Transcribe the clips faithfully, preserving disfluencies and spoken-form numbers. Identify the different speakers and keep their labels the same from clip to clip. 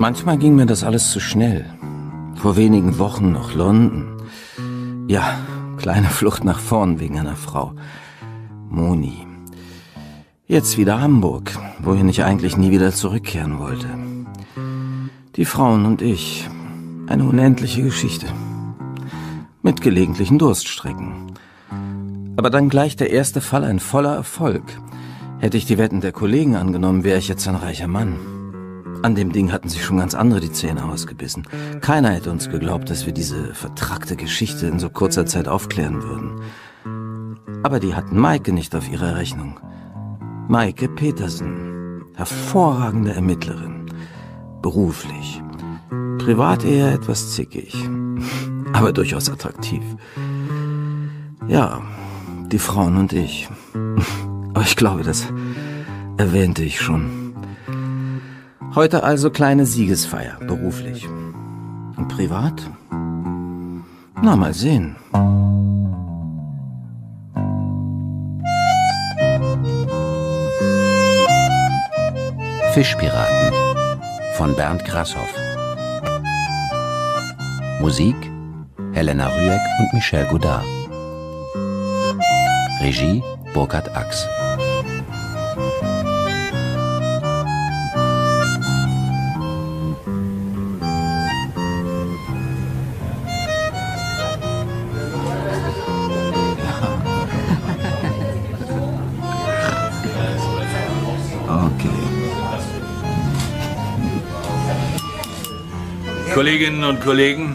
Speaker 1: Manchmal ging mir das alles zu schnell. Vor wenigen Wochen noch London. Ja, kleine Flucht nach vorn wegen einer Frau. Moni. Jetzt wieder Hamburg, wohin ich eigentlich nie wieder zurückkehren wollte. Die Frauen und ich. Eine unendliche Geschichte. Mit gelegentlichen Durststrecken. Aber dann gleich der erste Fall ein voller Erfolg. Hätte ich die Wetten der Kollegen angenommen, wäre ich jetzt ein reicher Mann. An dem Ding hatten sich schon ganz andere die Zähne ausgebissen. Keiner hätte uns geglaubt, dass wir diese vertrackte Geschichte in so kurzer Zeit aufklären würden. Aber die hatten Maike nicht auf ihrer Rechnung. Maike Petersen, hervorragende Ermittlerin. Beruflich. Privat eher etwas zickig, aber durchaus attraktiv. Ja, die Frauen und ich. Aber ich glaube, das erwähnte ich schon. Heute also kleine Siegesfeier, beruflich. Und privat? Na, mal sehen.
Speaker 2: Fischpiraten von Bernd Grashoff. Musik Helena Rüegg und Michel Godard. Regie Burkhard Ax.
Speaker 3: Kolleginnen und Kollegen,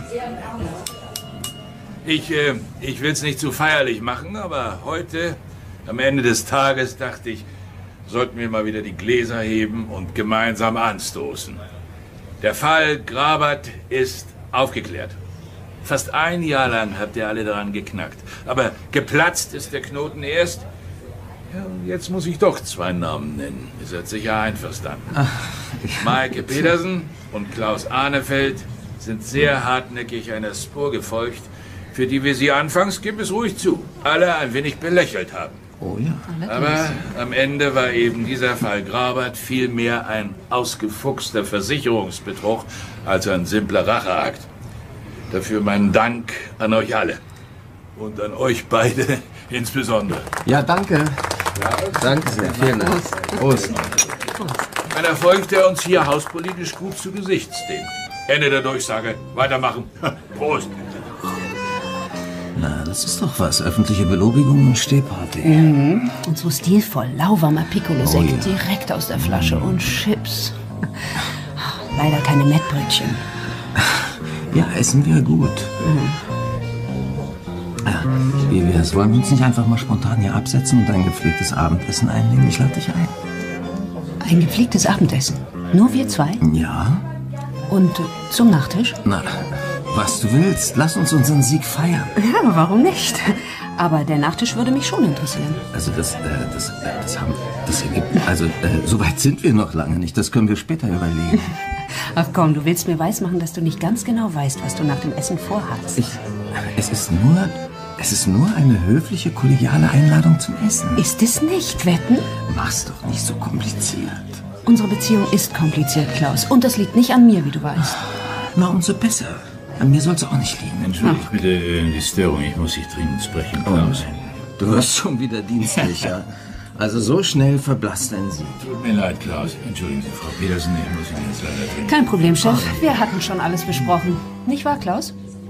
Speaker 3: ich, äh, ich will es nicht zu feierlich machen, aber heute, am Ende des Tages, dachte ich, sollten wir mal wieder die Gläser heben und gemeinsam anstoßen. Der Fall Grabert ist aufgeklärt. Fast ein Jahr lang habt ihr alle daran geknackt. Aber geplatzt ist der Knoten erst. Ja, und jetzt muss ich doch zwei Namen nennen. Ihr seid sicher einverstanden. Ach, Maike Petersen und Klaus Ahnefeld sind sehr hartnäckig einer Spur gefolgt, für die wir sie anfangs, gib es ruhig zu, alle ein wenig belächelt haben.
Speaker 1: Oh ja.
Speaker 3: Aber am Ende war eben dieser Fall Grabert viel mehr ein ausgefuchster Versicherungsbetrug als ein simpler Racheakt. Dafür meinen Dank an euch alle. Und an euch beide insbesondere.
Speaker 1: Ja, danke. Ja, danke sehr. Vielen Dank. Prost.
Speaker 3: Ein Erfolg, der uns hier hauspolitisch gut zu Gesicht steht. Ende der Durchsage. Weitermachen. Prost.
Speaker 1: Na, das ist doch was. Öffentliche Belobigung und Stehparty.
Speaker 4: Mhm. Und so stilvoll. Lauwarmer Piccolo-Sekt
Speaker 1: Oh, ja.
Speaker 4: direkt aus der Flasche. Und Chips. Leider keine Mettbrötchen.
Speaker 1: Ja, essen wir gut.
Speaker 4: Mhm.
Speaker 1: Ja, wie wär's? Wollen wir uns nicht einfach mal spontan hier absetzen und ein gepflegtes Abendessen einlegen? Ich lade dich ein.
Speaker 4: Ein gepflegtes Abendessen. Nur wir zwei?
Speaker 1: Ja.
Speaker 4: Und äh, zum Nachtisch?
Speaker 1: Na, was du willst. Lass uns unseren Sieg feiern.
Speaker 4: Ja, warum nicht? Aber der Nachtisch würde mich schon interessieren.
Speaker 1: Also das, äh, das, äh, das haben, das ergibt, also äh, so weit sind wir noch lange nicht. Das können wir später überlegen.
Speaker 4: Ach komm, du willst mir weismachen, dass du nicht ganz genau weißt, was du nach dem Essen vorhast.
Speaker 1: Ich, es ist nur, es ist nur eine höfliche, kollegiale Einladung zum Essen.
Speaker 4: Ist es nicht, Wetten?
Speaker 1: Mach's doch nicht so kompliziert.
Speaker 4: Unsere Beziehung ist kompliziert, Klaus. Und das liegt nicht an mir, wie du weißt.
Speaker 1: Na, umso besser. An mir soll's auch nicht liegen.
Speaker 3: Entschuldigt bitte äh, die Störung. Ich muss dich dringend sprechen, Klaus.
Speaker 1: Oh, du wirst schon wieder dienstlicher. Also so schnell verblasst dein Sieg.
Speaker 3: Tut mir leid, Klaus. Entschuldigen Sie, Frau Petersen, ich muss Ihnen jetzt leider dringend.
Speaker 4: Kein Problem, Chef. Wir hatten schon alles besprochen. Nicht wahr, Klaus?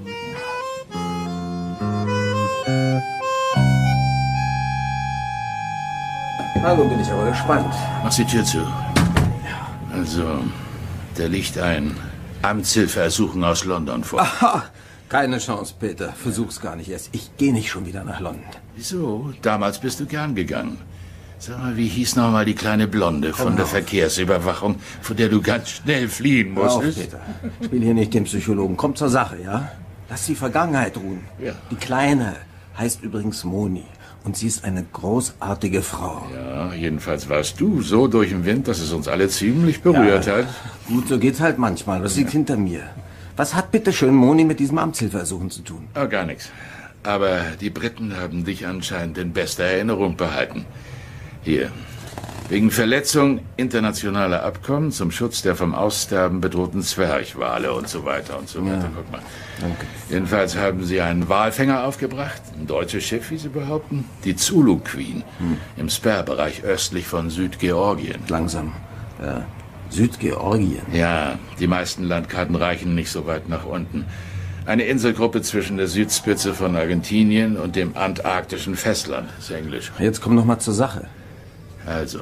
Speaker 1: Hallo, bin ich aber gespannt.
Speaker 3: Mach die Tür zu. Also, da liegt ein Amtshilfeersuchen aus London vor.
Speaker 1: Aha, keine Chance, Peter. Versuch's gar nicht erst. Ich gehe nicht schon wieder nach London.
Speaker 3: Wieso? Damals bist du gern gegangen. Sag mal, wie hieß noch mal die kleine Blonde von
Speaker 1: Komm
Speaker 3: der
Speaker 1: auf.
Speaker 3: Verkehrsüberwachung, von der du ganz schnell fliehen
Speaker 1: Hör auf,
Speaker 3: musstest?
Speaker 1: Peter. Spiel hier nicht den Psychologen. Komm zur Sache, ja? Lass die Vergangenheit ruhen.
Speaker 3: Ja.
Speaker 1: Die Kleine heißt übrigens Moni. Und sie ist eine großartige Frau.
Speaker 3: Ja, jedenfalls warst du so durch den Wind, dass es uns alle ziemlich berührt
Speaker 1: Ja.
Speaker 3: hat.
Speaker 1: Gut, so geht's halt manchmal. Was liegt hinter mir? Was hat bitte schön Moni mit diesem Amtshilfeersuchen zu tun?
Speaker 3: Ah, gar nichts. Aber die Briten haben dich anscheinend in bester Erinnerung behalten. Hier, Wegen Verletzung internationaler Abkommen zum Schutz der vom Aussterben bedrohten Zwerchwale und so weiter und so weiter.
Speaker 1: Ja.
Speaker 3: Guck mal.
Speaker 1: Danke.
Speaker 3: Jedenfalls haben sie einen Walfänger aufgebracht, ein deutsches Schiff, wie sie behaupten, die Zulu Queen, hm. im Sperrbereich östlich von Südgeorgien.
Speaker 1: Langsam. Äh, Südgeorgien.
Speaker 3: Ja, die meisten Landkarten reichen nicht so weit nach unten. Eine Inselgruppe zwischen der Südspitze von Argentinien und dem antarktischen Festland, ist Englisch.
Speaker 1: Jetzt komm noch mal zur Sache.
Speaker 3: Also,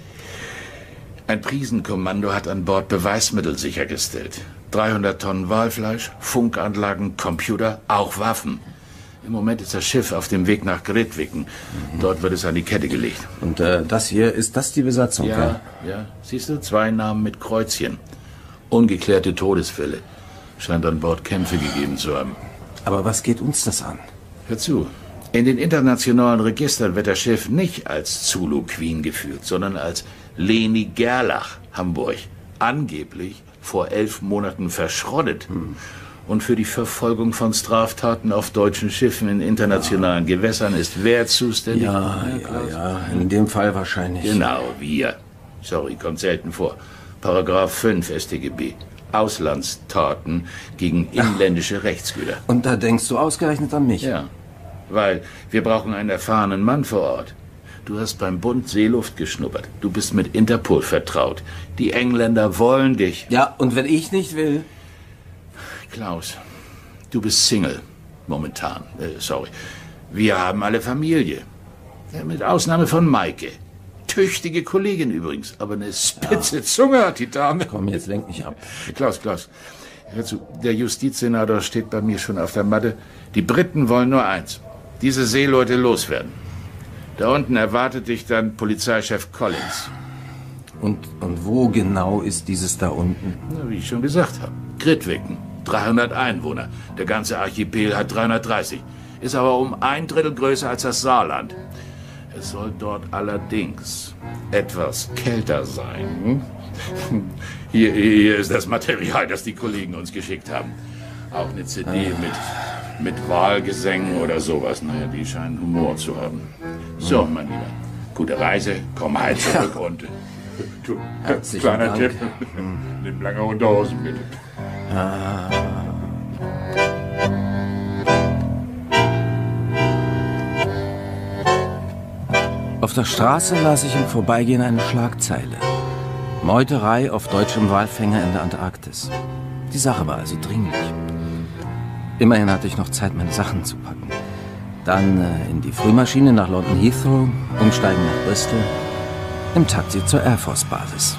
Speaker 3: ein Prisenkommando hat an Bord Beweismittel sichergestellt. dreihundert Tonnen Walfleisch, Funkanlagen, Computer, auch Waffen. Im Moment ist das Schiff auf dem Weg nach Grytviken. Mhm. Dort wird es an die Kette gelegt.
Speaker 1: Und äh, das hier, ist das die Besatzung?
Speaker 3: Ja,
Speaker 1: ja,
Speaker 3: ja. Siehst du, zwei Namen mit Kreuzchen. Ungeklärte Todesfälle. Scheint an Bord Kämpfe gegeben zu haben.
Speaker 1: Aber was geht uns das an?
Speaker 3: Hör zu. In den internationalen Registern wird das Schiff nicht als Zulu Queen geführt, sondern als Leni Gerlach, Hamburg. Angeblich vor elf Monaten verschrottet. Hm. Und für die Verfolgung von Straftaten auf deutschen Schiffen in internationalen ja. Gewässern ist wer zuständig?
Speaker 1: Ja, ja, ja, in dem Fall wahrscheinlich.
Speaker 3: Genau, wir. Sorry, kommt selten vor. Paragraph fünf S t G B. Auslandstaten gegen inländische Ach. Rechtsgüter.
Speaker 1: Und da denkst du ausgerechnet an mich?
Speaker 3: Ja, weil wir brauchen einen erfahrenen Mann vor Ort. Du hast beim Bund Seeluft geschnuppert. Du bist mit Interpol vertraut. Die Engländer wollen dich.
Speaker 1: Ja, und wenn ich nicht will?
Speaker 3: Klaus, du bist Single. Momentan. Äh, sorry. Wir haben alle Familie. Ja, mit Ausnahme von Maike. Tüchtige Kollegin übrigens. Aber eine spitze ja. Zunge hat die Dame.
Speaker 1: Komm, jetzt lenk mich ab.
Speaker 3: Klaus, Klaus. Hör zu, der Justizsenator steht bei mir schon auf der Matte. Die Briten wollen nur eins. Diese Seeleute loswerden. Da unten erwartet dich dann Polizeichef Collins.
Speaker 1: Und, und wo genau ist dieses da unten?
Speaker 3: Na, wie ich schon gesagt habe. Grytviken. dreihundert Einwohner. Der ganze Archipel hat dreihundertdreißig. Ist aber um ein Drittel größer als das Saarland. Es soll dort allerdings etwas kälter sein. Hier, hier ist das Material, das die Kollegen uns geschickt haben. Auch eine C D mit, mit Wahlgesängen oder sowas. Naja, die scheinen Humor zu haben. So, mein Lieber, gute Reise, komm heil zurück ja. und... Du, kleiner Dank. Tipp, nimm lange Unterhosen, bitte. Ah.
Speaker 1: Auf der Straße las ich im Vorbeigehen eine Schlagzeile. Meuterei auf deutschem Walfänger in der Antarktis. Die Sache war also dringlich. Immerhin hatte ich noch Zeit, meine Sachen zu packen. Dann äh, in die Frühmaschine nach London Heathrow, umsteigen nach Bristol, im Taxi zur Air Force Basis.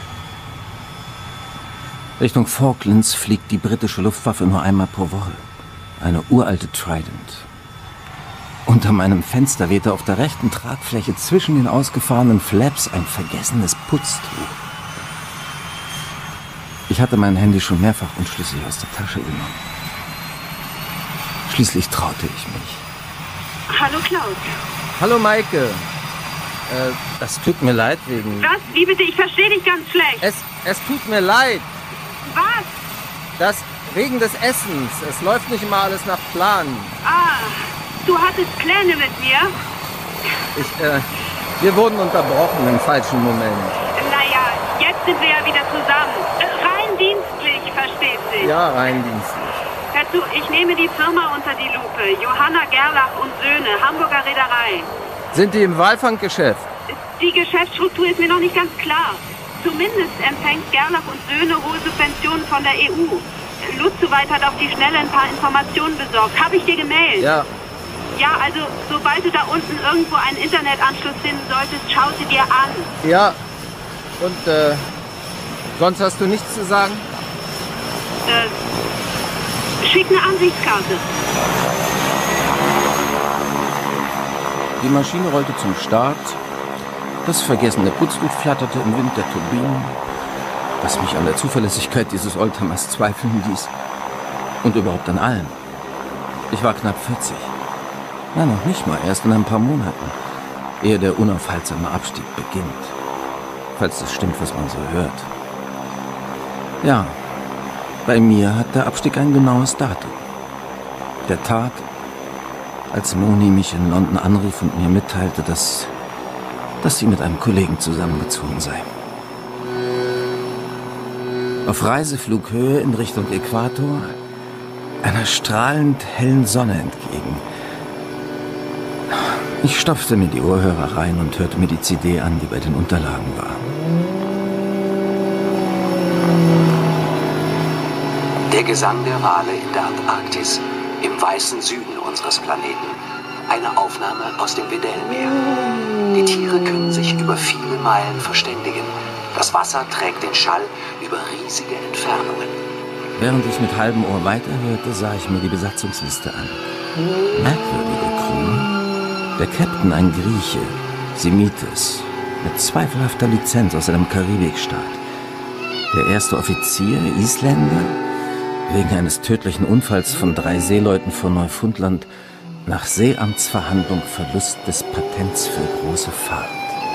Speaker 1: Richtung Falklands fliegt die britische Luftwaffe nur einmal pro Woche. Eine uralte Trident. Unter meinem Fenster wehte auf der rechten Tragfläche zwischen den ausgefahrenen Flaps ein vergessenes Putztuch. Ich hatte mein Handy schon mehrfach unschlüssig aus der Tasche genommen. Schließlich traute ich mich.
Speaker 5: Hallo Klaus.
Speaker 1: Hallo Maike. Äh, das tut mir leid wegen...
Speaker 5: Was? Wie bitte? Ich verstehe dich ganz schlecht.
Speaker 1: Es, es tut mir leid.
Speaker 5: Was?
Speaker 1: Das wegen des Essens. Es läuft nicht immer alles nach Plan.
Speaker 5: Ah, du hattest Pläne mit mir?
Speaker 1: Ich, äh, wir wurden unterbrochen im falschen Moment.
Speaker 5: Naja, jetzt sind wir ja wieder zusammen. Rein dienstlich, versteht sich.
Speaker 1: Ja, rein dienstlich.
Speaker 5: Hör zu, ich nehme die Firma unter die Lupe. Johanna Gerlach und Söhne, Hamburger Reederei.
Speaker 1: Sind die im Walfanggeschäft?
Speaker 5: Die Geschäftsstruktur ist mir noch nicht ganz klar. Zumindest empfängt Gerlach und Söhne hohe Subventionen von der E U. Lutzoweit hat auf die Schnelle ein paar Informationen besorgt. Habe ich dir gemailt?
Speaker 1: Ja.
Speaker 5: Ja, also, sobald du da unten irgendwo einen Internetanschluss finden solltest, schau sie dir an.
Speaker 1: Ja. Und, äh, sonst hast du nichts zu sagen?
Speaker 5: Äh, schick eine Ansichtskarte.
Speaker 1: Die Maschine rollte zum Start. Das vergessene Putztuch flatterte im Wind der Turbinen, was mich an der Zuverlässigkeit dieses Oldtimers zweifeln ließ. Und überhaupt an allem. Ich war knapp vierzig. Nein, noch nicht mal, erst in ein paar Monaten, ehe der unaufhaltsame Abstieg beginnt. Falls das stimmt, was man so hört. Ja, bei mir hat der Abstieg ein genaues Datum. Der Tag, als Moni mich in London anrief und mir mitteilte, dass dass sie mit einem Kollegen zusammengezogen sei. Auf Reiseflughöhe in Richtung Äquator, einer strahlend hellen Sonne entgegen. Ich stopfte mir die Ohrhörer rein und hörte mir die C D an, die bei den Unterlagen war.
Speaker 6: Der Gesang der Wale in der Antarktis, im weißen Süden unseres Planeten. Eine Aufnahme aus dem Weddellmeer. Die Tiere können sich über viele Meilen verständigen. Das Wasser trägt den Schall über riesige Entfernungen.
Speaker 1: Während ich mit halbem Ohr weiterhörte, sah ich mir die Besatzungsliste an. Merkwürdige Crew. Der Captain ein Grieche, Semites, mit zweifelhafter Lizenz aus einem Karibikstaat. Der erste Offizier, Isländer, wegen eines tödlichen Unfalls von drei Seeleuten von Neufundland nach Seeamtsverhandlung Verlust des Patents für große Fahrt.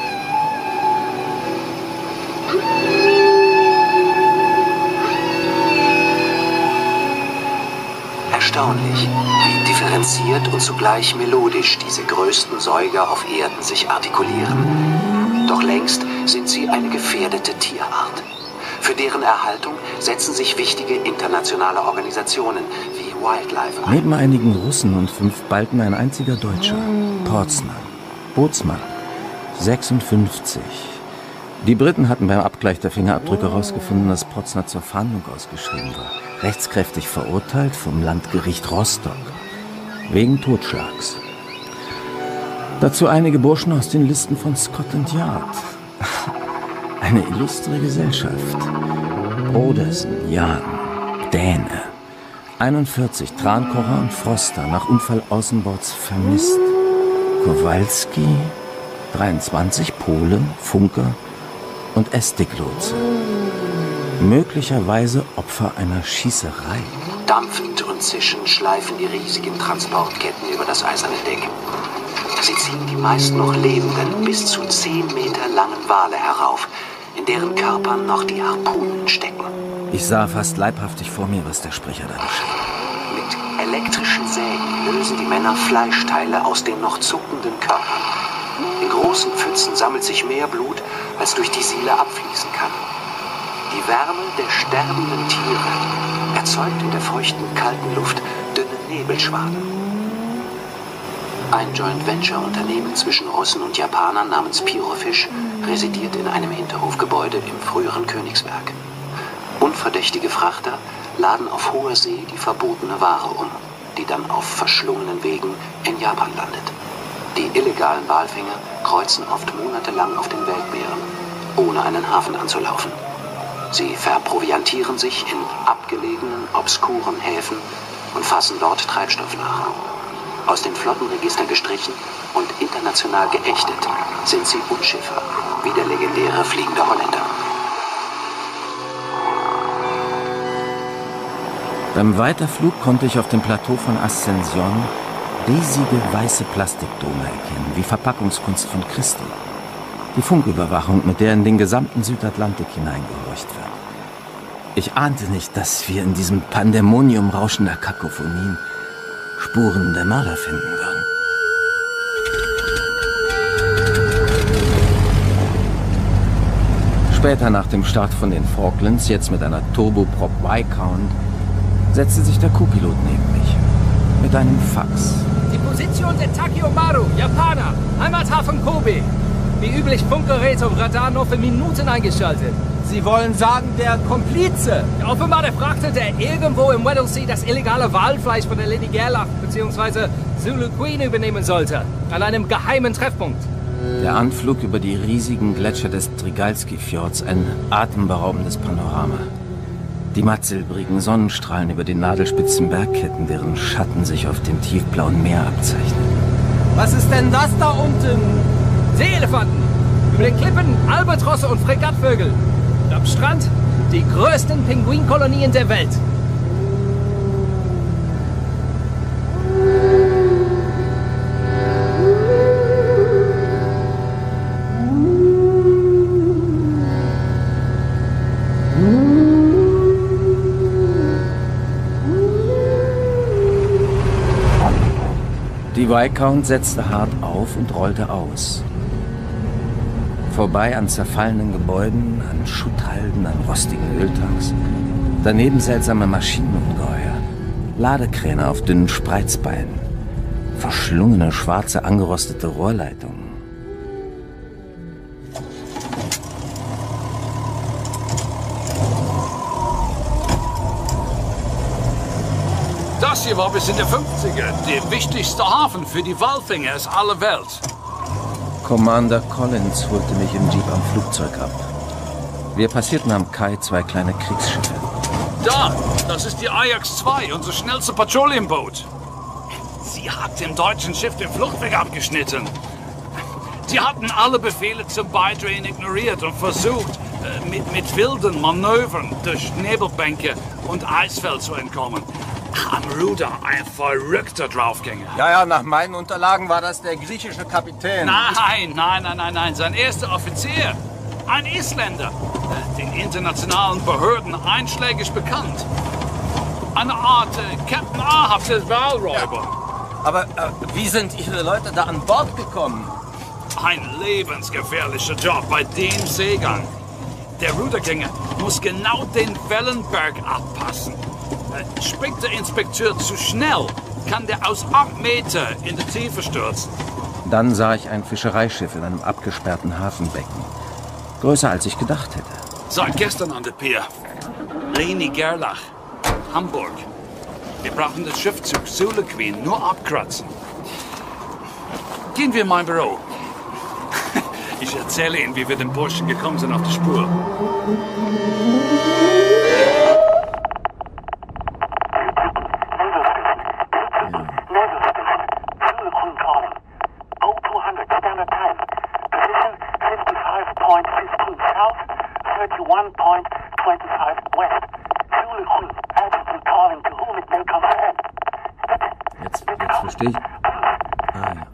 Speaker 6: Erstaunlich, wie differenziert und zugleich melodisch diese größten Säuger auf Erden sich artikulieren. Doch längst sind sie eine gefährdete Tierart. Für deren Erhaltung setzen sich wichtige internationale Organisationen wie Wildlife ein.
Speaker 1: Neben einigen Russen und fünf Balten ein einziger Deutscher, Portsmann, Bootsmann, sechsundfünfzig. Die Briten hatten beim Abgleich der Fingerabdrücke herausgefunden, dass Portsner zur Fahndung ausgeschrieben war. Rechtskräftig verurteilt vom Landgericht Rostock. Wegen Totschlags. Dazu einige Burschen aus den Listen von Scotland Yard. Eine illustre Gesellschaft. Brodersen, Jan, Däne. einundvierzig, Trankocher und Froster, nach Unfall außenbords vermisst. Kowalski, dreiundzwanzig, Pole, Funker und Estiglotse. Möglicherweise Opfer einer Schießerei.
Speaker 6: Dampfend und zischend schleifen die riesigen Transportketten über das eiserne Deck. Sie ziehen die meist noch lebenden, bis zu zehn Meter langen Wale herauf, in deren Körpern noch die Harpunen stecken.
Speaker 1: Ich sah fast leibhaftig vor mir, was der Sprecher da beschrieb.
Speaker 6: Mit elektrischen Sägen lösen die Männer Fleischteile aus den noch zuckenden Körpern. In großen Pfützen sammelt sich mehr Blut, als durch die Siele abfließen kann. Die Wärme der sterbenden Tiere erzeugt in der feuchten, kalten Luft dünne Nebelschwaden. Ein Joint-Venture-Unternehmen zwischen Russen und Japanern namens Pyrofish residiert in einem Hinterhofgebäude im früheren Königsberg. Unverdächtige Frachter laden auf hoher See die verbotene Ware um, die dann auf verschlungenen Wegen in Japan landet. Die illegalen Walfänger kreuzen oft monatelang auf den Weltmeeren, ohne einen Hafen anzulaufen. Sie verproviantieren sich in abgelegenen, obskuren Häfen und fassen dort Treibstoff nach. Aus den Flottenregistern gestrichen und international geächtet sind sie Unschiffer, wie der legendäre fliegende Holländer.
Speaker 1: Beim Weiterflug konnte ich auf dem Plateau von Ascension riesige weiße Plastikdome erkennen, wie Verpackungskunst von Christi. Die Funküberwachung, mit der in den gesamten Südatlantik hineingehorcht wird. Ich ahnte nicht, dass wir in diesem Pandemonium rauschender Kakophonien Spuren der Mörder finden würden. Später nach dem Start von den Falklands, jetzt mit einer Turboprop Viscount, setzte sich der Co-Pilot neben mich. Mit einem Fax.
Speaker 7: Die Position der Takiyomaru, Japaner, Heimathafen Kobe. Wie üblich Funkgerät und Radar nur für Minuten eingeschaltet.
Speaker 8: Sie wollen sagen, der Komplize?
Speaker 7: Ja, offenbar der Frachter, der irgendwo im Weddell Sea das illegale Walfleisch von der Lady Gerlach bzw. Zulu Queen übernehmen sollte. An einem geheimen Treffpunkt.
Speaker 1: Der Anflug über die riesigen Gletscher des Trigalski-Fjords, ein atemberaubendes Panorama. Die mattsilbrigen Sonnenstrahlen über den nadelspitzen Bergketten, deren Schatten sich auf dem tiefblauen Meer abzeichnen.
Speaker 8: Was ist denn das da unten?
Speaker 7: Seeelefanten. Über den Klippen Albatrosse und Fregattvögel. Und am Strand die größten Pinguinkolonien der Welt.
Speaker 1: Die Viscount setzte hart auf und rollte aus. Vorbei an zerfallenen Gebäuden, an Schutthalden, an rostigen Öltanks. Daneben seltsame Maschinenungeheuer. Ladekräne auf dünnen Spreizbeinen. Verschlungene, schwarze, angerostete Rohrleitungen.
Speaker 9: Das hier war bis in die fünfziger der wichtigste Hafen für die Walfänger aus aller Welt.
Speaker 1: Commander Collins holte mich im Jeep am Flugzeug ab. Wir passierten am Kai zwei kleine Kriegsschiffe.
Speaker 9: Da, das ist die Ajax zwei, unser schnellste Patrouillenboot. Sie hat dem deutschen Schiff den Fluchtweg abgeschnitten. Sie hatten alle Befehle zum Beidrehen ignoriert und versucht, mit, mit wilden Manövern durch Nebelbänke und Eisfeld zu entkommen. Am Ruder ein verrückter Draufgänger.
Speaker 8: Ja, ja, nach meinen Unterlagen war das der griechische Kapitän.
Speaker 9: Nein, nein, nein, nein, nein, sein erster Offizier. Ein Isländer. Den internationalen Behörden einschlägig bekannt. Eine Art äh, Captain Ahab des Walräuber.
Speaker 8: Ja. Aber äh, wie sind Ihre Leute da an Bord gekommen?
Speaker 9: Ein lebensgefährlicher Job bei dem Seegang. Der Rudergänger muss genau den Wellenberg abpassen. Äh, springt der Inspekteur zu schnell, kann der aus acht Meter in die Tiefe stürzen.
Speaker 1: Dann sah ich ein Fischereischiff in einem abgesperrten Hafenbecken. Größer als ich gedacht hätte.
Speaker 9: Seit gestern an der Pier. Leni Gerlach, Hamburg. Wir brauchen den Schiffzug Zulu Queen nur abkratzen. Gehen wir in mein Büro. Ich erzähle Ihnen, wie wir den Burschen gekommen sind auf die Spur.
Speaker 1: Jetzt, jetzt verstehe ich. Ah, ja.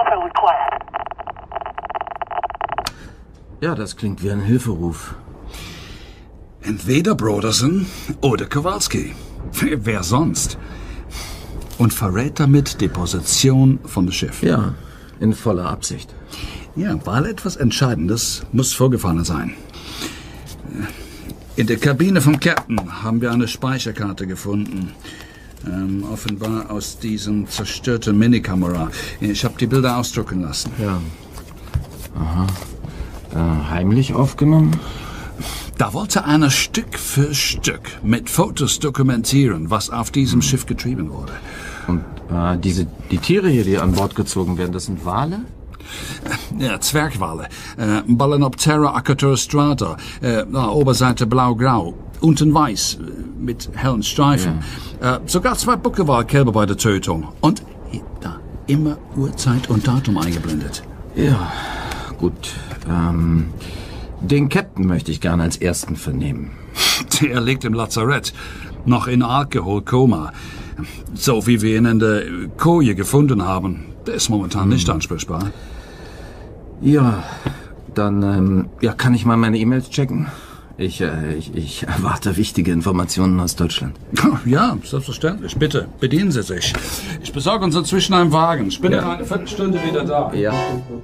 Speaker 1: Ja, das klingt wie ein Hilferuf.
Speaker 9: Entweder Broderson oder Kowalski. Wer sonst? Und verrät damit die Position von dem Schiff.
Speaker 1: Ja, in voller Absicht.
Speaker 9: Ja, weil etwas Entscheidendes muss vorgefallen sein. In der Kabine vom Captain haben wir eine Speicherkarte gefunden. Ähm, offenbar aus diesem zerstörten Minikamera. Ich habe die Bilder ausdrucken lassen.
Speaker 1: Ja. Aha. Äh, heimlich aufgenommen?
Speaker 9: Da wollte einer Stück für Stück mit Fotos dokumentieren, was auf diesem hm. Schiff getrieben wurde.
Speaker 1: Und äh, diese, die Tiere hier, die an Bord gezogen werden, das sind Wale?
Speaker 9: Ja, Zwergwale. Äh, Ballenoptera acaturstrata. Äh, Oberseite blau-grau. Unten weiß, mit hellen Streifen. Ja. Äh, sogar zwei Buckelwalkälber bei der Tötung. Und da immer Uhrzeit und Datum eingeblendet.
Speaker 1: Ja, gut. Ähm, den Captain möchte ich gerne als ersten vernehmen.
Speaker 9: Der liegt im Lazarett. Noch in Alkoholkoma. So wie wir ihn in der Koje gefunden haben. Der ist momentan hm. nicht ansprechbar.
Speaker 1: Ja, dann ähm, ja, kann ich mal meine E-Mails checken? Ich, äh, ich, ich erwarte wichtige Informationen aus Deutschland.
Speaker 9: Ja, selbstverständlich. Bitte, bedienen Sie sich. Ich besorge uns inzwischen einen Wagen. Ich bin ja. in einer Viertelstunde wieder da.
Speaker 1: Ja.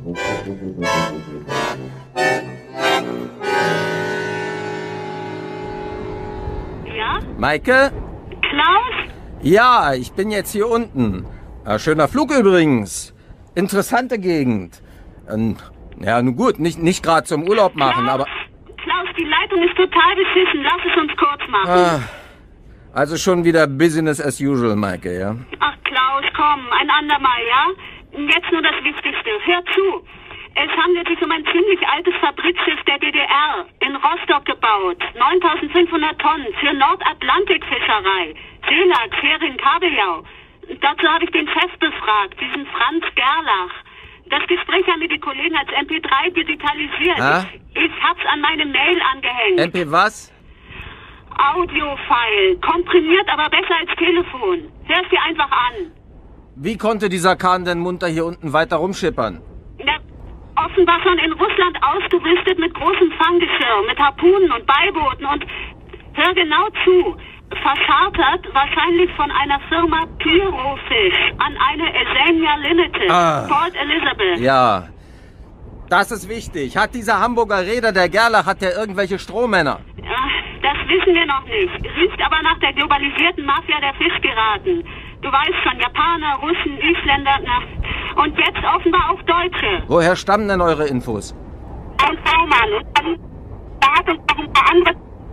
Speaker 5: Ja?
Speaker 8: Maike?
Speaker 5: Klaus?
Speaker 8: Ja, ich bin jetzt hier unten. Ah, schöner Flug übrigens. Interessante Gegend. Ähm, ja, nun gut, nicht, nicht gerade zum Urlaub machen,
Speaker 5: Klaus,
Speaker 8: aber...
Speaker 5: Klaus, die Leitung ist total beschissen. Lass es uns kurz machen.
Speaker 8: Ah, also schon wieder Business as usual, Maike, ja?
Speaker 5: Ach, Klaus, komm, ein andermal, ja? Jetzt nur das Wichtigste. Hör zu. Es handelt sich um ein ziemlich altes Fabrikschiff der D D R, in Rostock gebaut. neuntausendfünfhundert Tonnen für Nordatlantikfischerei. Seelachs, Hering, Kabeljau. Dazu habe ich den Chef befragt, diesen Franz Gerlach. Das Gespräch haben mir die Kollegen als M P drei digitalisiert.
Speaker 8: Ah?
Speaker 5: Ich, ich hab's an meine Mail angehängt.
Speaker 8: M P was?
Speaker 5: Audiofile. Komprimiert, aber besser als Telefon. Hör's dir einfach an.
Speaker 8: Wie konnte dieser Kahn denn munter hier unten weiter rumschippern?
Speaker 5: Na, offenbar schon in Russland ausgerüstet mit großem Fanggeschirr, mit Harpunen und Beibooten und... Hör genau zu. Verschartert, wahrscheinlich von einer Firma Pyrofish an eine Esenia Limited,
Speaker 8: ah,
Speaker 5: Port Elizabeth.
Speaker 8: Ja. Das ist wichtig. Hat dieser Hamburger Reeder, der Gerlach, hat der irgendwelche Strohmänner?
Speaker 5: Ja, das wissen wir noch nicht. Sie ist aber nach der globalisierten Mafia der Fisch geraten. Du weißt schon, Japaner, Russen, Isländer, na, und jetzt offenbar auch Deutsche.
Speaker 8: Woher stammen denn eure Infos?
Speaker 5: Ein V-Mann. Und dann, da hat uns noch ein paar andere...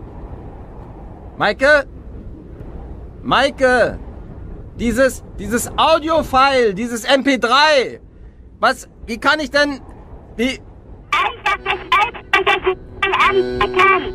Speaker 8: Maike? Maike! Dieses, dieses Audio-File, dieses M P drei. Was, wie kann ich denn, wie...
Speaker 5: Einfach das Ausland, das an,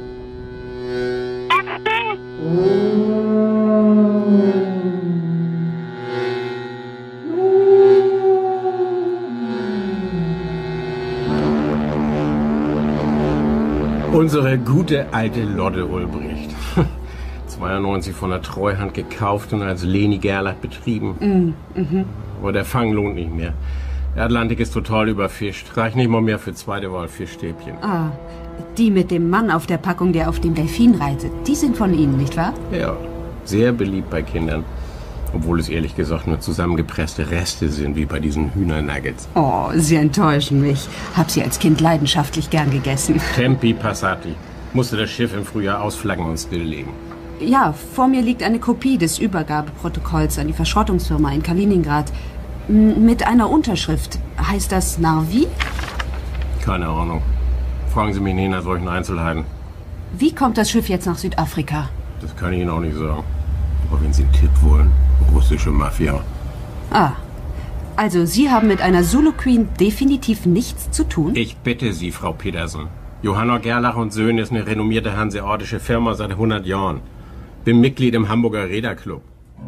Speaker 10: Unsere gute alte Lotte Ulbricht. zweiundneunzig von der Treuhand gekauft und als Leni Gerlach betrieben.
Speaker 4: Mm, mhm.
Speaker 10: Aber der Fang lohnt nicht mehr. Der Atlantik ist total überfischt. Reicht nicht mal mehr für zweite Wahl Fischstäbchen.
Speaker 4: Ah, die mit dem Mann auf der Packung, der auf dem Delfin reitet, die sind von Ihnen, nicht wahr?
Speaker 10: Ja, sehr beliebt bei Kindern. Obwohl es ehrlich gesagt nur zusammengepresste Reste sind, wie bei diesen Hühnernuggets.
Speaker 4: Oh, Sie enttäuschen mich. Hab sie als Kind leidenschaftlich gern gegessen.
Speaker 10: Tempi Passati. Musste das Schiff im Frühjahr ausflaggen und stilllegen.
Speaker 4: Ja, vor mir liegt eine Kopie des Übergabeprotokolls an die Verschrottungsfirma in Kaliningrad. M- mit einer Unterschrift. Heißt das Narvi?
Speaker 10: Keine Ahnung. Fragen Sie mich nicht nach solchen Einzelheiten.
Speaker 4: Wie kommt das Schiff jetzt nach Südafrika?
Speaker 10: Das kann ich Ihnen auch nicht sagen. Aber wenn Sie einen Tipp wollen, russische Mafia.
Speaker 4: Ah, also Sie haben mit einer Zulu Queen definitiv nichts zu tun?
Speaker 10: Ich bitte Sie, Frau Petersen. Johanna Gerlach und Söhne ist eine renommierte hanseatische Firma seit hundert Jahren. Bin Mitglied im Hamburger Reederclub.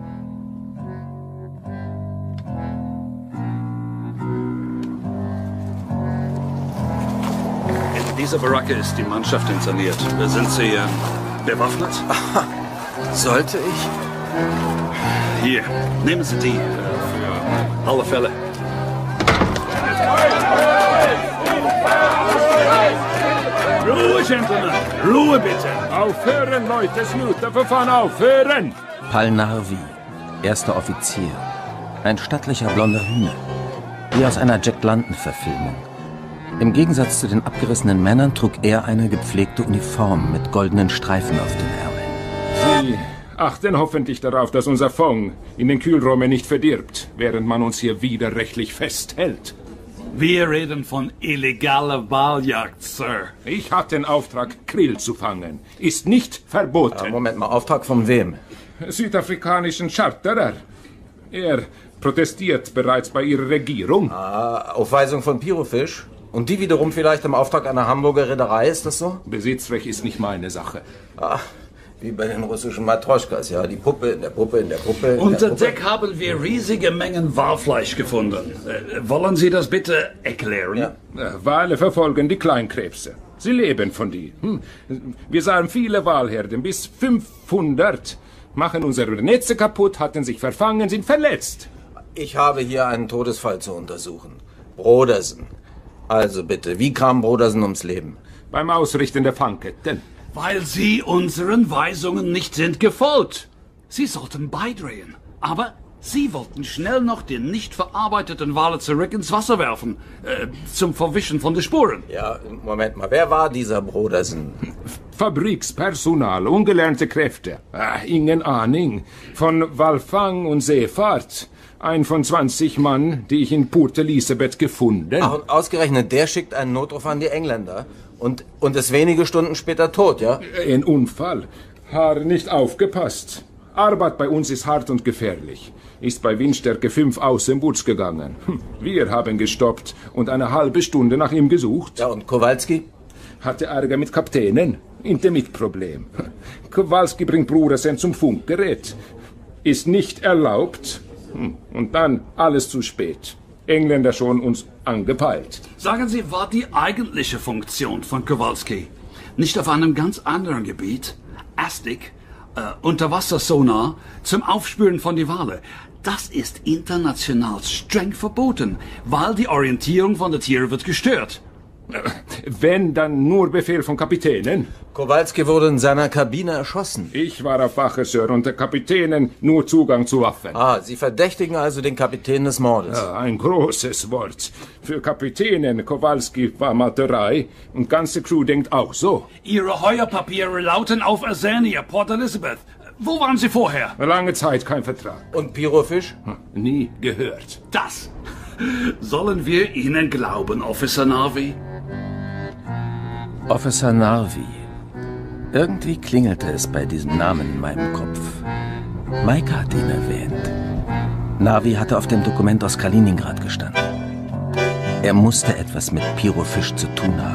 Speaker 9: In dieser Baracke ist die Mannschaft interniert. Sind Sie äh, bewaffnet?
Speaker 1: Sollte ich?
Speaker 9: Hier, nehmen Sie die äh, für alle Fälle.
Speaker 3: Ruhe, Gentlemen! Ruhe bitte! Aufhören, Leute! Es Lutherverfahren aufhören!
Speaker 1: Pal Narvi, erster Offizier. Ein stattlicher blonder Hühner. Wie aus einer Jack London-Verfilmung. Im Gegensatz zu den abgerissenen Männern trug er eine gepflegte Uniform mit goldenen Streifen auf den Ärmeln.
Speaker 11: Sie achten hoffentlich darauf, dass unser Fond in den Kühlräumen nicht verdirbt, während man uns hier widerrechtlich festhält.
Speaker 9: Wir reden von illegaler Waljagd, Sir.
Speaker 11: Ich hatte den Auftrag, Krill zu fangen. Ist nicht verboten.
Speaker 8: Ja, Moment mal, Auftrag von wem?
Speaker 11: Südafrikanischen Charterer. Er protestiert bereits bei Ihrer Regierung.
Speaker 8: Ah, auf Weisung von Pyrofisch? Und die wiederum vielleicht im Auftrag einer Hamburger Reederei, ist das so?
Speaker 11: Besitzrecht ist nicht meine Sache.
Speaker 8: Ah, wie bei den russischen Matroschkas, ja. Die Puppe in der Puppe in der Puppe in
Speaker 9: Unter
Speaker 8: der Puppe.
Speaker 9: Deck haben wir riesige Mengen Walfleisch gefunden. Äh, wollen Sie das bitte erklären?
Speaker 8: Ja.
Speaker 11: Wale verfolgen die Kleinkrebse. Sie leben von die. Hm. Wir sahen viele Walherden, bis fünfhundert. Machen unsere Netze kaputt, hatten sich verfangen, sind verletzt.
Speaker 8: Ich habe hier einen Todesfall zu untersuchen. Brodersen. Also bitte, wie kam Brodersen ums Leben?
Speaker 11: Beim Ausrichten der Fangketten.
Speaker 9: Weil Sie unseren Weisungen nicht sind gefolgt. Sie sollten beidrehen. Aber Sie wollten schnell noch den nicht verarbeiteten Wale zurück ins Wasser werfen. Äh, zum Verwischen von den Spuren.
Speaker 8: Ja, Moment mal. Wer war dieser Brodersen?
Speaker 11: Fabrikspersonal, ungelernte Kräfte. Ah, ingen Ahnung. Von Walfang und Seefahrt. Ein von zwanzig Mann, die ich in Port Elizabeth gefunden.
Speaker 8: Ach, und ausgerechnet der schickt einen Notruf an die Engländer. Und, und ist wenige Stunden später tot, ja?
Speaker 11: Ein Unfall. Har nicht aufgepasst. Arbeit bei uns ist hart und gefährlich. Ist bei Windstärke fünf aus dem Bus gegangen. Wir haben gestoppt und eine halbe Stunde nach ihm gesucht.
Speaker 8: Ja, und Kowalski?
Speaker 11: Hatte Ärger mit Kapitänen. Intermitproblem. Kowalski bringt Brodersen zum Funkgerät. Ist nicht erlaubt. Und dann alles zu spät. Engländer schon uns angepeilt.
Speaker 9: Sagen Sie, war die eigentliche Funktion von Kowalski nicht auf einem ganz anderen Gebiet? Astig, äh, Unterwassersonar zum Aufspüren von die Wale. Das ist international streng verboten, weil die Orientierung von den Tieren wird gestört.
Speaker 11: Wenn, dann nur Befehl von Kapitänen.
Speaker 1: Kowalski wurde in seiner Kabine erschossen.
Speaker 11: Ich war auf Wache, Sir, und der Kapitänen nur Zugang zu Waffen.
Speaker 1: Ah, Sie verdächtigen also den Kapitän des Mordes.
Speaker 11: Ja, ein großes Wort. Für Kapitänen Kowalski war Materei und ganze Crew denkt auch so.
Speaker 9: Ihre Heuerpapiere lauten auf Azania, Port Elizabeth. Wo waren Sie vorher?
Speaker 11: Lange Zeit kein Vertrag.
Speaker 1: Und Pyrofisch?
Speaker 11: Hm, nie gehört.
Speaker 9: Das. Sollen wir Ihnen glauben, Officer Narvi?
Speaker 1: Officer Narvi. Irgendwie klingelte es bei diesem Namen in meinem Kopf. Maike hat ihn erwähnt. Narvi hatte auf dem Dokument aus Kaliningrad gestanden. Er musste etwas mit Pyrofisch zu tun haben.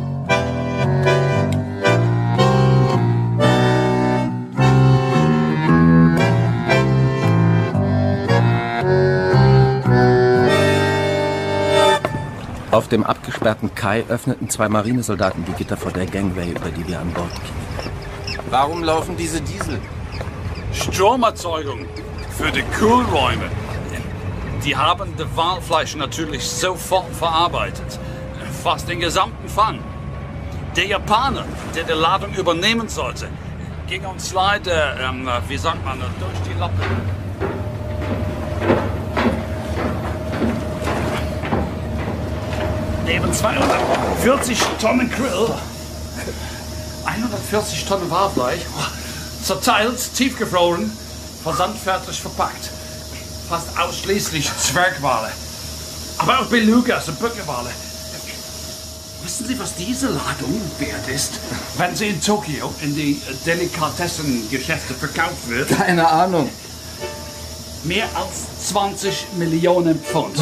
Speaker 1: Auf dem abgesperrten Kai öffneten zwei Marinesoldaten die Gitter vor der Gangway, über die wir an Bord gingen. Warum laufen diese Diesel?
Speaker 9: Stromerzeugung für die Kühlräume. Die haben das Walfleisch natürlich sofort verarbeitet. Fast den gesamten Fang. Der Japaner, der die Ladung übernehmen sollte, ging uns leider, ähm, wie sagt man, durch die Lappen. Neben zweihundertvierzig Tonnen Krill, hundertvierzig Tonnen Walfleisch, zerteilt, tiefgefroren, versandfertig verpackt. Fast ausschließlich Zwergwale, aber auch Belugas und Bückewale. Wissen Sie, was diese Ladung wert ist, wenn sie in Tokio in die Delikatessengeschäfte verkauft wird?
Speaker 1: Keine Ahnung.
Speaker 9: Mehr als zwanzig Millionen Pfund.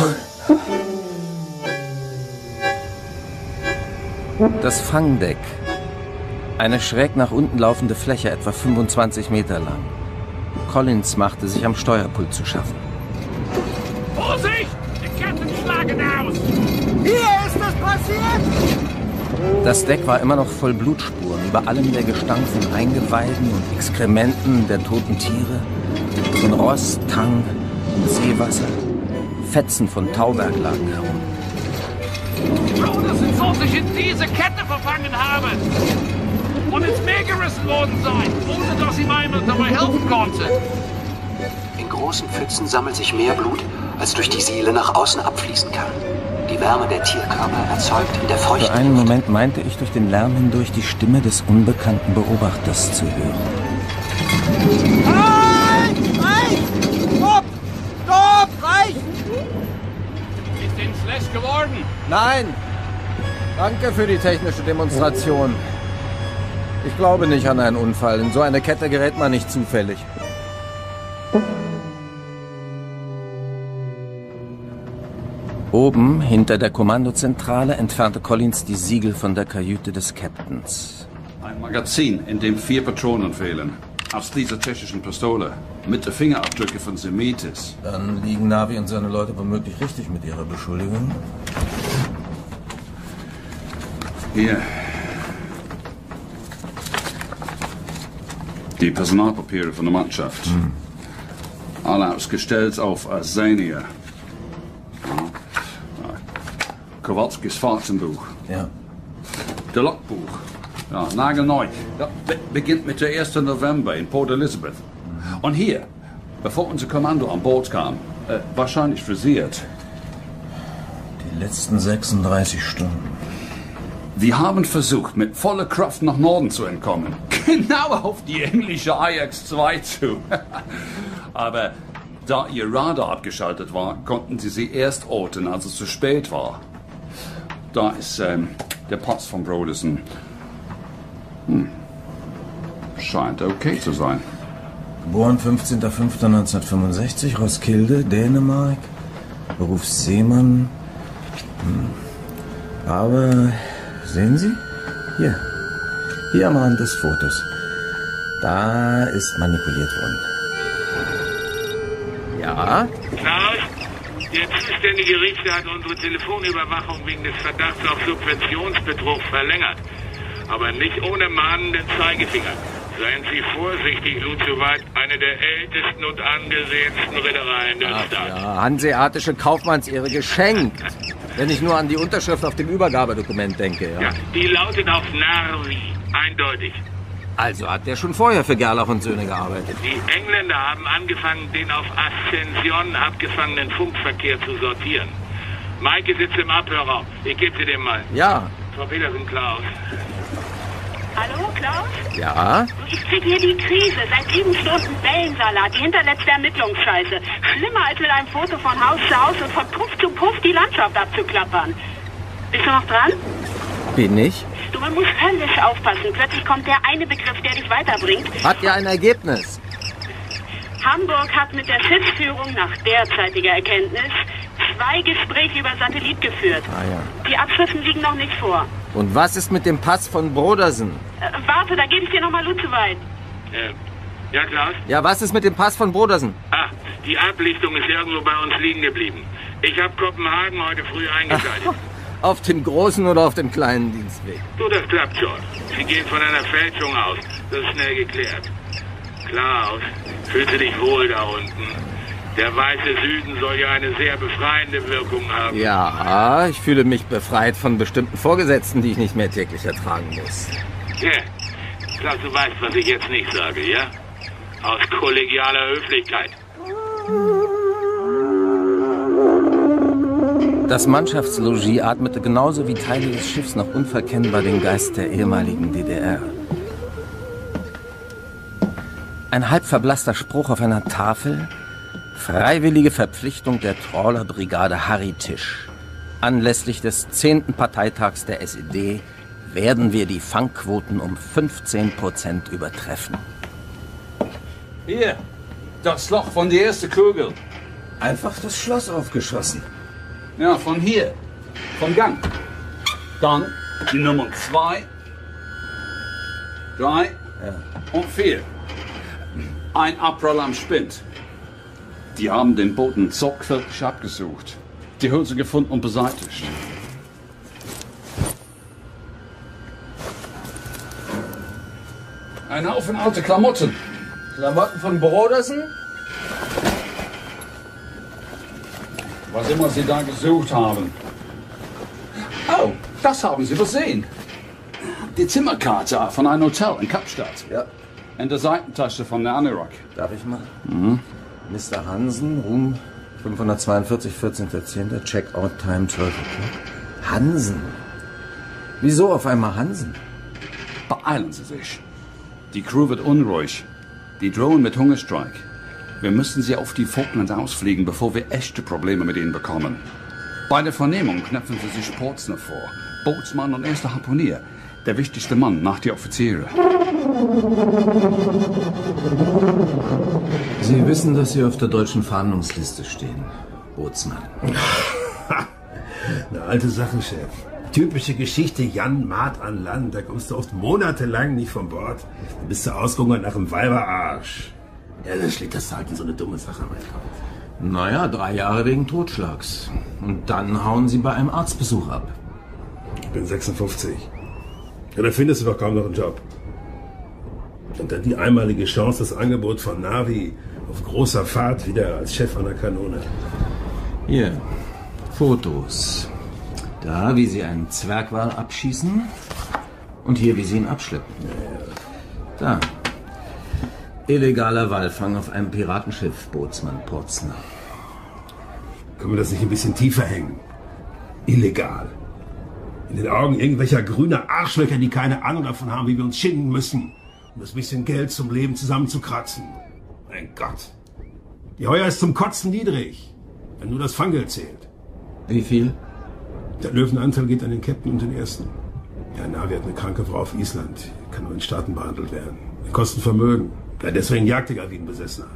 Speaker 1: Das Fangdeck. Eine schräg nach unten laufende Fläche, etwa fünfundzwanzig Meter lang. Collins machte sich am Steuerpult zu schaffen.
Speaker 9: Vorsicht! Die Ketten schlagen aus!
Speaker 12: Hier ist es passiert!
Speaker 1: Das Deck war immer noch voll Blutspuren. Über allem der Gestank von Eingeweiden und Exkrementen der toten Tiere. Von Rost, Tang und Seewasser. Fetzen von Tauwerk lagen herum.
Speaker 9: Broderson soll sich in diese Kette verfangen haben und ins Meer gerissen worden sein, ohne dass ihm jemand dabei helfen konnte.
Speaker 6: In großen Pfützen sammelt sich mehr Blut, als durch die Seele nach außen abfließen kann. Die Wärme der Tierkörper erzeugt in der Feuchte.
Speaker 1: Für einen Moment meinte ich, durch den Lärm hindurch die Stimme des unbekannten Beobachters zu hören.
Speaker 12: Halt! Halt! Stopp! Stopp! Reicht!
Speaker 9: Ist Ihnen schlecht geworden?
Speaker 8: Nein! Danke für die technische Demonstration. Ich glaube nicht an einen Unfall. In so eine Kette gerät man nicht zufällig.
Speaker 1: Oben, hinter der Kommandozentrale, entfernte Collins die Siegel von der Kajüte des Captains.
Speaker 9: Ein Magazin, in dem vier Patronen fehlen. Aus dieser tschechischen Pistole. Mit den Fingerabdrücken von Semitis.
Speaker 1: Dann liegen Navi und seine Leute womöglich richtig mit ihrer Beschuldigung.
Speaker 9: Hier. Die Personalpapiere von der Mannschaft. Hm. Alle ausgestellt auf Azania. Kowalskis Fahrtenbuch.
Speaker 1: Ja.
Speaker 9: Der Logbuch. Ja, nagelneu. Ja, be beginnt mit der ersten November in Port Elizabeth. Und hier, bevor unser Kommando an Bord kam, äh, wahrscheinlich frisiert.
Speaker 1: Die letzten sechsunddreißig Stunden.
Speaker 9: Wir haben versucht, mit voller Kraft nach Norden zu entkommen. Genau auf die englische Ajax zwei zu. Aber da ihr Radar abgeschaltet war, konnten sie sie erst orten, als es zu spät war. Da ist ähm, der Pass von Broderson. Hm. Scheint okay zu sein.
Speaker 1: Geboren fünfzehnter fünfter neunzehnhundertfünfundsechzig, Roskilde, Dänemark. Beruf Seemann. Hm. Aber sehen Sie? Hier. Hier am Rand des Fotos. Da ist manipuliert worden. Ja?
Speaker 13: Klaus, der zuständige Richter hat unsere Telefonüberwachung wegen des Verdachts auf Subventionsbetrug verlängert. Aber nicht ohne mahnenden Zeigefinger. Seien Sie vorsichtig, Luzoweit, eine der ältesten und angesehensten Reedereien der
Speaker 8: Ach
Speaker 13: Stadt.
Speaker 8: ja, hanseatische Kaufmannsehre geschenkt. Wenn ich nur an die Unterschrift auf dem Übergabedokument denke, ja.
Speaker 13: Ja, die lautet auf Narvi. Eindeutig.
Speaker 8: Also hat der schon vorher für Gerlach und Söhne gearbeitet.
Speaker 13: Die Engländer haben angefangen, den auf Ascension abgefangenen Funkverkehr zu sortieren. Maike sitzt im Abhörraum. Ich gebe sie dem mal.
Speaker 8: Ja.
Speaker 13: Frau Petersen, Klaus.
Speaker 5: Hallo, Klaus?
Speaker 8: Ja?
Speaker 5: Ich krieg hier die Krise. Seit sieben Stunden Wellensalat. Die hinterletzte Ermittlungsscheiße. Schlimmer als mit einem Foto von Haus zu Haus und von Puff zu Puff die Landschaft abzuklappern. Bist du noch dran?
Speaker 8: Bin ich?
Speaker 5: Du, man muss höllisch aufpassen. Plötzlich kommt der eine Begriff, der dich weiterbringt.
Speaker 8: Hat ja ein Ergebnis.
Speaker 5: Hamburg hat mit der Schiffsführung nach derzeitiger Erkenntnis zwei Gespräche über Satellit geführt.
Speaker 8: Ah ja.
Speaker 5: Die Abschriften liegen noch nicht vor.
Speaker 8: Und was ist mit dem Pass von Brodersen?
Speaker 5: Äh, warte, da gebe ich dir nochmal Lutz zu weit.
Speaker 13: Äh, ja, Klaus?
Speaker 8: Ja, was ist mit dem Pass von Brodersen?
Speaker 13: Ah, die Ablichtung ist irgendwo bei uns liegen geblieben. Ich habe Kopenhagen heute früh eingeschaltet.
Speaker 8: Auf dem großen oder auf dem kleinen Dienstweg?
Speaker 13: Du, das klappt schon. Sie gehen von einer Fälschung aus. Das ist schnell geklärt. Klaus, fühlst du dich wohl da unten? Der weiße Süden soll ja eine sehr befreiende Wirkung haben.
Speaker 8: Ja, ich fühle mich befreit von bestimmten Vorgesetzten, die ich nicht mehr täglich ertragen muss.
Speaker 13: Ja, Klaus, du weißt, was ich jetzt nicht sage, ja? Aus kollegialer Höflichkeit.
Speaker 1: Das Mannschaftslogis atmete genauso wie Teile des Schiffs noch unverkennbar den Geist der ehemaligen D D R. Ein halb verblasster Spruch auf einer Tafel: Freiwillige Verpflichtung der Trawlerbrigade Harry-Tisch. Anlässlich des zehnten Parteitags der S E D werden wir die Fangquoten um fünfzehn Prozent übertreffen.
Speaker 9: Hier, das Loch von der ersten Kugel.
Speaker 1: Einfach das Schloss aufgeschossen.
Speaker 9: Ja, von hier. Vom Gang. Dann die Nummer zwei, drei
Speaker 1: ja.
Speaker 9: und vier. Ein Abprall am Spind. Die haben den Boden sorgfältig abgesucht. Die Hülse gefunden und beseitigt. Ein Haufen alte Klamotten.
Speaker 8: Klamotten von Brodersen?
Speaker 9: Was immer Sie da gesucht haben. Oh, das haben Sie übersehen. Die Zimmerkarte von einem Hotel in Kapstadt.
Speaker 8: Ja.
Speaker 9: In der Seitentasche von der Anorak.
Speaker 8: Darf ich mal?
Speaker 9: Mhm.
Speaker 8: Mister Hansen, Room fünfhundertzweiundvierzig, vierzehnter zehnter Checkout-Time zwölf Uhr. Hansen? Wieso auf einmal Hansen?
Speaker 9: Beeilen Sie sich. Die Crew wird unruhig. Die drohen mit Hungerstreik. Wir müssen sie auf die Falklands ausfliegen, bevor wir echte Probleme mit ihnen bekommen. Bei der Vernehmung knöpfen Sie sich Portsner vor. Bootsmann und erster Harpunier. Der wichtigste Mann nach die Offiziere.
Speaker 1: Sie wissen, dass Sie auf der deutschen Fahndungsliste stehen, Bootsmann.
Speaker 14: Eine alte Sache, Chef. Typische Geschichte, Jan Maat an Land. Da kommst du oft monatelang nicht von Bord. Du bist du ausgehungert nach dem Weiberarsch. Ja, dann schlägt das halt in so eine dumme Sache rein.
Speaker 1: Naja, drei Jahre wegen Totschlags. Und dann hauen Sie bei einem Arztbesuch ab.
Speaker 14: Ich bin sechsundfünfzig. Ja, da findest du doch kaum noch einen Job. Und dann die einmalige Chance, das Angebot von Navi auf großer Fahrt wieder als Chef einer Kanone.
Speaker 1: Hier, Fotos. Da, wie Sie einen Zwergwal abschießen. Und hier, wie Sie ihn abschleppen. Da. Illegaler Walfang auf einem Piratenschiff, Bootsmann Portsner.
Speaker 14: Können wir das nicht ein bisschen tiefer hängen? Illegal. In den Augen irgendwelcher grüner Arschlöcher, die keine Ahnung davon haben, wie wir uns schinden müssen, um das bisschen Geld zum Leben zusammenzukratzen. Mein Gott. Die Heuer ist zum Kotzen niedrig, wenn nur das Fanggeld zählt.
Speaker 1: Wie viel?
Speaker 14: Der Löwenanteil geht an den Captain und den Ersten. Ja, Navi hat eine kranke Frau auf Island. Kann nur in Staaten behandelt werden. Die kosten Vermögen. Ja, deswegen jagt er wie ein Besessener.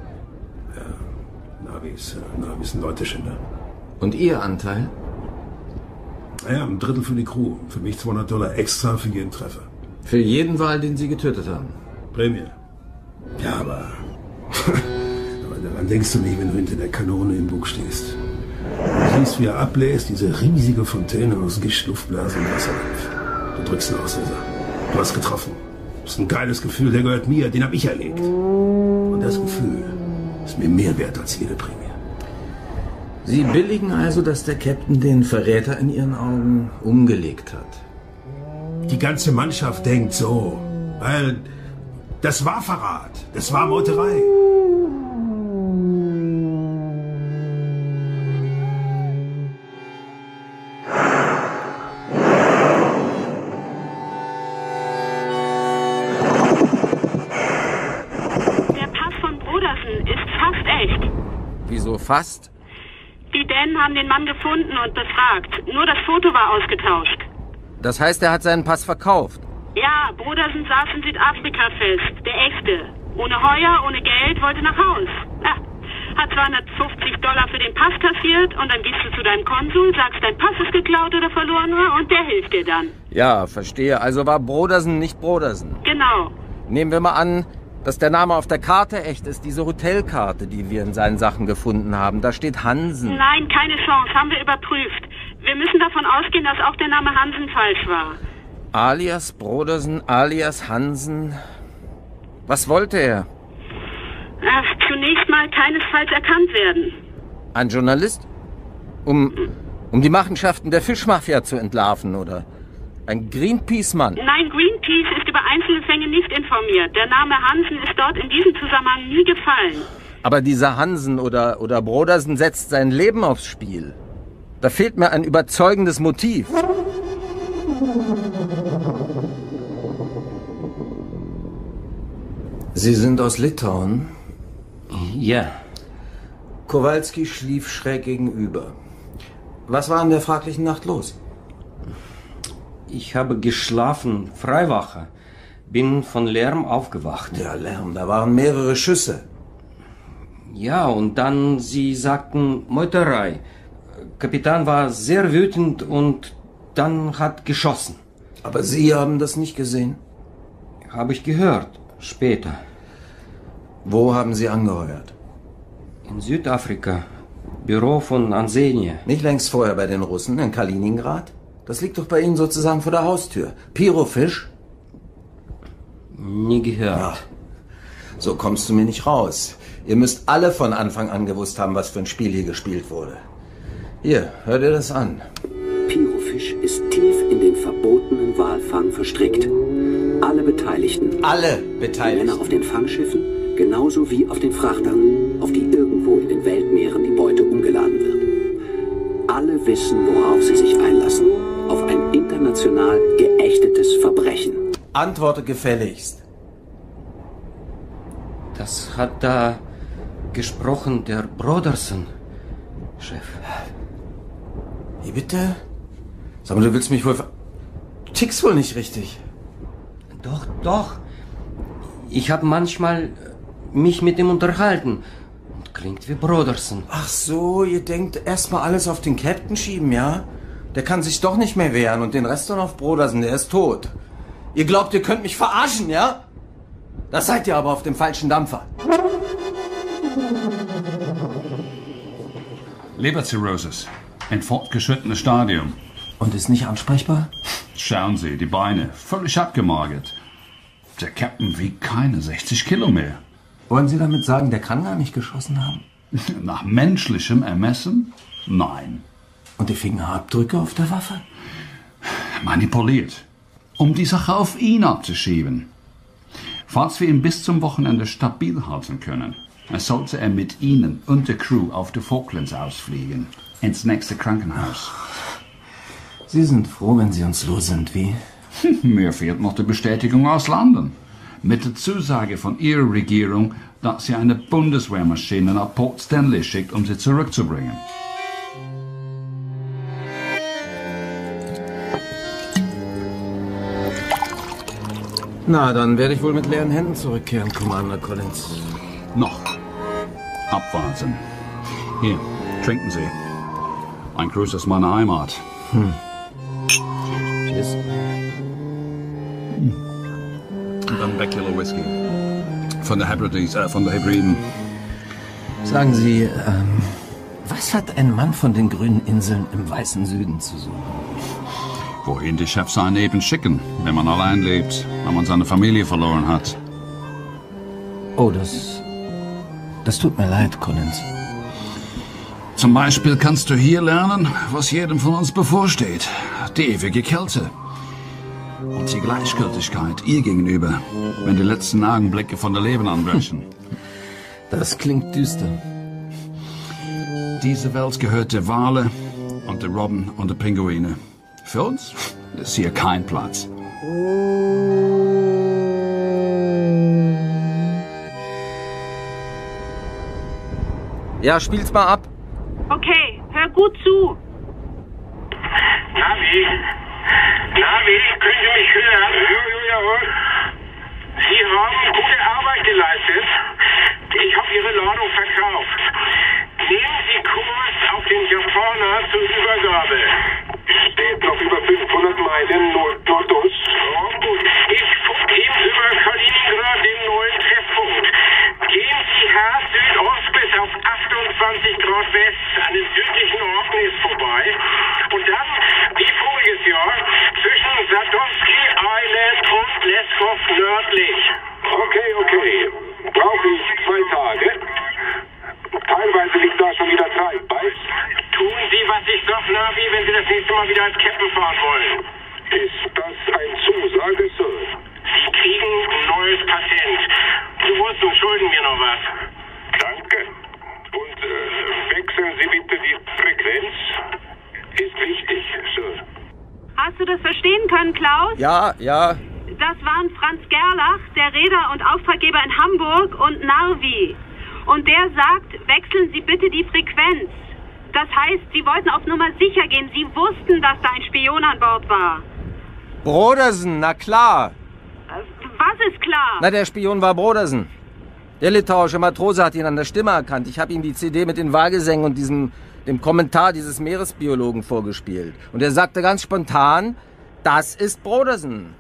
Speaker 14: Ja, Navi ist, Navi ist ein Leuteschinder.
Speaker 1: Und Ihr Anteil?
Speaker 14: Ja, ein Drittel für die Crew. Für mich zweihundert Dollar extra für jeden Treffer.
Speaker 1: Für jeden Wal, den Sie getötet haben?
Speaker 14: Prämie. Ja, aber... aber daran denkst du nicht, wenn du hinter der Kanone im Bug stehst. Du siehst, wie er ablässt, diese riesige Fontäne aus Gischt, Luftblasen und Wasserdampf. Du drückst einen Auslöser. Du hast getroffen. Das ist ein geiles Gefühl, der gehört mir, den hab ich erlebt. Und das Gefühl ist mir mehr wert als jede Prämie.
Speaker 1: Sie billigen also, dass der Captain den Verräter in Ihren Augen umgelegt hat.
Speaker 14: Die ganze Mannschaft denkt so, weil das war Verrat, das war Meuterei.
Speaker 1: Wieso fast?
Speaker 5: Die Dänen haben den Mann gefunden und befragt. Nur das Foto war ausgetauscht.
Speaker 1: Das heißt, er hat seinen Pass verkauft?
Speaker 5: Ja, Brodersen saß in Südafrika fest. Der echte. Ohne Heuer, ohne Geld, wollte nach Haus. Ja, hat zweihundertfünfzig Dollar für den Pass kassiert und dann gehst du zu deinem Konsul, sagst, dein Pass ist geklaut oder verloren und der hilft dir dann.
Speaker 1: Ja, verstehe. Also war Brodersen nicht Brodersen.
Speaker 5: Genau.
Speaker 1: Nehmen wir mal an, dass der Name auf der Karte echt ist, diese Hotelkarte, die wir in seinen Sachen gefunden haben. Da steht Hansen.
Speaker 5: Nein, keine Chance, haben wir überprüft. Wir müssen davon ausgehen, dass auch der Name Hansen falsch war.
Speaker 1: Alias Brodersen, alias Hansen. Was wollte er?
Speaker 5: Ach, zunächst mal keinesfalls erkannt werden.
Speaker 1: Ein Journalist? Um, um die Machenschaften der Fischmafia zu entlarven, oder? Ein Greenpeace-Mann?
Speaker 5: Nein, Greenpeace ist über einzelne Fänge nicht informiert. Der Name Hansen ist dort in diesem Zusammenhang nie gefallen.
Speaker 1: Aber dieser Hansen oder, oder Brodersen setzt sein Leben aufs Spiel. Da fehlt mir ein überzeugendes Motiv. Sie sind aus Litauen?
Speaker 2: Ja.
Speaker 1: Kowalski schlief schräg gegenüber. Was war in der fraglichen Nacht los?
Speaker 2: Ich habe geschlafen, Freiwache. Bin von Lärm aufgewacht.
Speaker 1: Ja, Lärm, da waren mehrere Schüsse.
Speaker 2: Ja, und dann, sie sagten Meuterei. Kapitän war sehr wütend und dann hat geschossen.
Speaker 1: Aber Sie haben das nicht gesehen?
Speaker 2: Habe ich gehört, später.
Speaker 1: Wo haben Sie angeheuert?
Speaker 2: In Südafrika. Büro von Ansenie.
Speaker 1: Nicht längst vorher bei den Russen in Kaliningrad? Das liegt doch bei Ihnen sozusagen vor der Haustür. Pyrofisch?
Speaker 2: Nie gehört.
Speaker 1: Ja. So kommst du mir nicht raus. Ihr müsst alle von Anfang an gewusst haben, was für ein Spiel hier gespielt wurde. Hier, hör dir das an.
Speaker 6: Pyrofisch ist tief in den verbotenen Walfang verstrickt. Alle Beteiligten.
Speaker 1: Alle Beteiligten.
Speaker 6: Die Männer auf den Fangschiffen, genauso wie auf den Frachtern, auf die irgendwo in den Weltmeeren die Beute umgeladen wird. Alle wissen, worauf sie sich einlassen. Auf ein international geächtetes Verbrechen.
Speaker 1: Antworte gefälligst.
Speaker 2: Das hat da gesprochen der Brodersen, Chef.
Speaker 1: Wie bitte? Sag mal, du willst mich wohl ver... Du tickst wohl nicht richtig.
Speaker 2: Doch, doch. Ich habe manchmal mich mit ihm unterhalten. Und klingt wie Brodersen.
Speaker 1: Ach so, ihr denkt erstmal alles auf den Captain schieben, ja? Der kann sich doch nicht mehr wehren und den Rest dann auf Brodersen, der ist tot. Ihr glaubt, ihr könnt mich verarschen, ja? Das seid ihr aber auf dem falschen Dampfer.
Speaker 9: Leberzirrhosis. Ein fortgeschrittenes Stadium.
Speaker 1: Und ist nicht ansprechbar?
Speaker 9: Schauen Sie, die Beine völlig abgemagert. Der Captain wiegt keine sechzig Kilo mehr.
Speaker 1: Wollen Sie damit sagen, der kann gar nicht geschossen haben?
Speaker 9: Nach menschlichem Ermessen? Nein.
Speaker 1: Und die Fingerabdrücke auf der Waffe?
Speaker 9: Manipuliert. Um die Sache auf ihn abzuschieben. Falls wir ihn bis zum Wochenende stabil halten können, sollte er mit Ihnen und der Crew auf die Falklands ausfliegen. Ins nächste Krankenhaus.
Speaker 1: Sie sind froh, wenn Sie uns los sind, wie?
Speaker 9: Mir fehlt noch die Bestätigung aus London. Mit der Zusage von Ihrer Regierung, dass sie eine Bundeswehrmaschine nach Port Stanley schickt, um sie zurückzubringen.
Speaker 1: Na, dann werde ich wohl mit leeren Händen zurückkehren, Commander Collins.
Speaker 9: Noch. Abwarten. Hier, trinken Sie. Ein Gruß aus meiner Heimat.
Speaker 1: Hm. Cheers.
Speaker 9: Hm. Und dann Beckeler Whisky. Von der Hebrides, äh, von der Hebriden.
Speaker 1: Sagen Sie, ähm, was hat ein Mann von den grünen Inseln im weißen Süden zu suchen?
Speaker 9: Wohin die Chefs einen eben schicken, wenn man allein lebt, wenn man seine Familie verloren hat.
Speaker 1: Oh, das... das tut mir leid, Collins.
Speaker 9: Zum Beispiel kannst du hier lernen, was jedem von uns bevorsteht. Die ewige Kälte. Und die Gleichgültigkeit ihr gegenüber, wenn die letzten Augenblicke von der Leben anbrechen.
Speaker 1: Das klingt düster.
Speaker 9: Diese Welt gehört der Wale und der Robben und der Pinguine. Für uns ist hier kein Platz.
Speaker 1: Ja, spiel's mal ab.
Speaker 5: Okay, hör gut zu.
Speaker 13: Navi? Navi, können Sie mich hören? Jo, jo, jawohl. Sie haben gute Arbeit geleistet. Ich habe Ihre Ladung verkauft. Nehmen Sie Kurs auf den Japaner zur Übergabe. Steht noch über fünfhundert Meilen Nordost. Oh, gut. Ich funke ihm über Kaliningrad den neuen Treffpunkt. Gehen Sie Herr Südost bis auf achtundzwanzig Grad West an den südlichen Orkneys vorbei. Und dann, wie voriges Jahr, zwischen Sadowski Island und Leskov nördlich. Okay, okay. Brauche ich zwei Tage? Teilweise liegt da schon wieder Treib bei. Tun Sie, was ich sag, Navi, wenn Sie das nächste Mal wieder als Captain fahren wollen. Ist das ein Zusage, Sir? Sie kriegen ein neues Patent. Sie wussten, schulden mir noch was. Danke. Und äh, wechseln Sie bitte die Frequenz. Ist wichtig, Sir.
Speaker 5: Hast du das verstehen können, Klaus?
Speaker 1: Ja, ja.
Speaker 5: Das waren Franz Gerlach, der Reeder und Auftraggeber in Hamburg, und Narvi. Und der sagt, wechseln Sie bitte die Frequenz. Das heißt, Sie wollten auf Nummer sicher gehen. Sie wussten, dass da ein Spion an Bord war.
Speaker 1: Brodersen, na klar.
Speaker 5: Was ist klar?
Speaker 1: Na, der Spion war Brodersen. Der litauische Matrose hat ihn an der Stimme erkannt. Ich habe ihm die C D mit den Wahlgesängen und diesem, dem Kommentar dieses Meeresbiologen vorgespielt. Und er sagte ganz spontan, das ist Brodersen.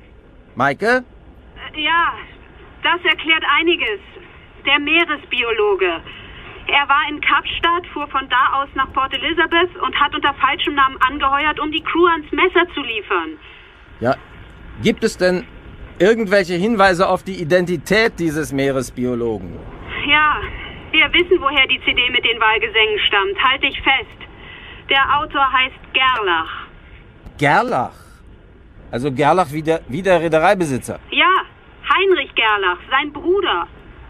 Speaker 1: Maike?
Speaker 5: Ja, das erklärt einiges. Der Meeresbiologe. Er war in Kapstadt, fuhr von da aus nach Port Elizabeth und hat unter falschem Namen angeheuert, um die Crew ans Messer zu liefern.
Speaker 1: Ja, gibt es denn irgendwelche Hinweise auf die Identität dieses Meeresbiologen?
Speaker 5: Ja, wir wissen, woher die C D mit den Wahlgesängen stammt. Halt dich fest. Der Autor heißt Gerlach.
Speaker 1: Gerlach? Also Gerlach wie der, wie der Reedereibesitzer?
Speaker 5: Ja, Heinrich Gerlach, sein Bruder.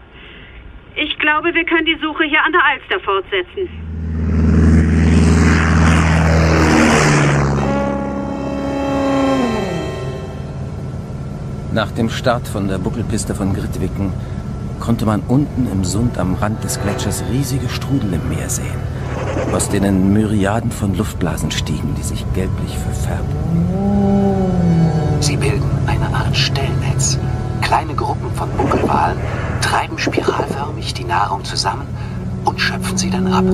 Speaker 5: Ich glaube, wir können die Suche hier an der Alster fortsetzen.
Speaker 1: Nach dem Start von der Buckelpiste von Grytviken konnte man unten im Sund am Rand des Gletschers riesige Strudel im Meer sehen, aus denen Myriaden von Luftblasen stiegen, die sich gelblich verfärbten.
Speaker 6: Sie bilden eine Art Stellnetz. Kleine Gruppen von Buckelwalen treiben spiralförmig die Nahrung zusammen und schöpfen sie dann ab.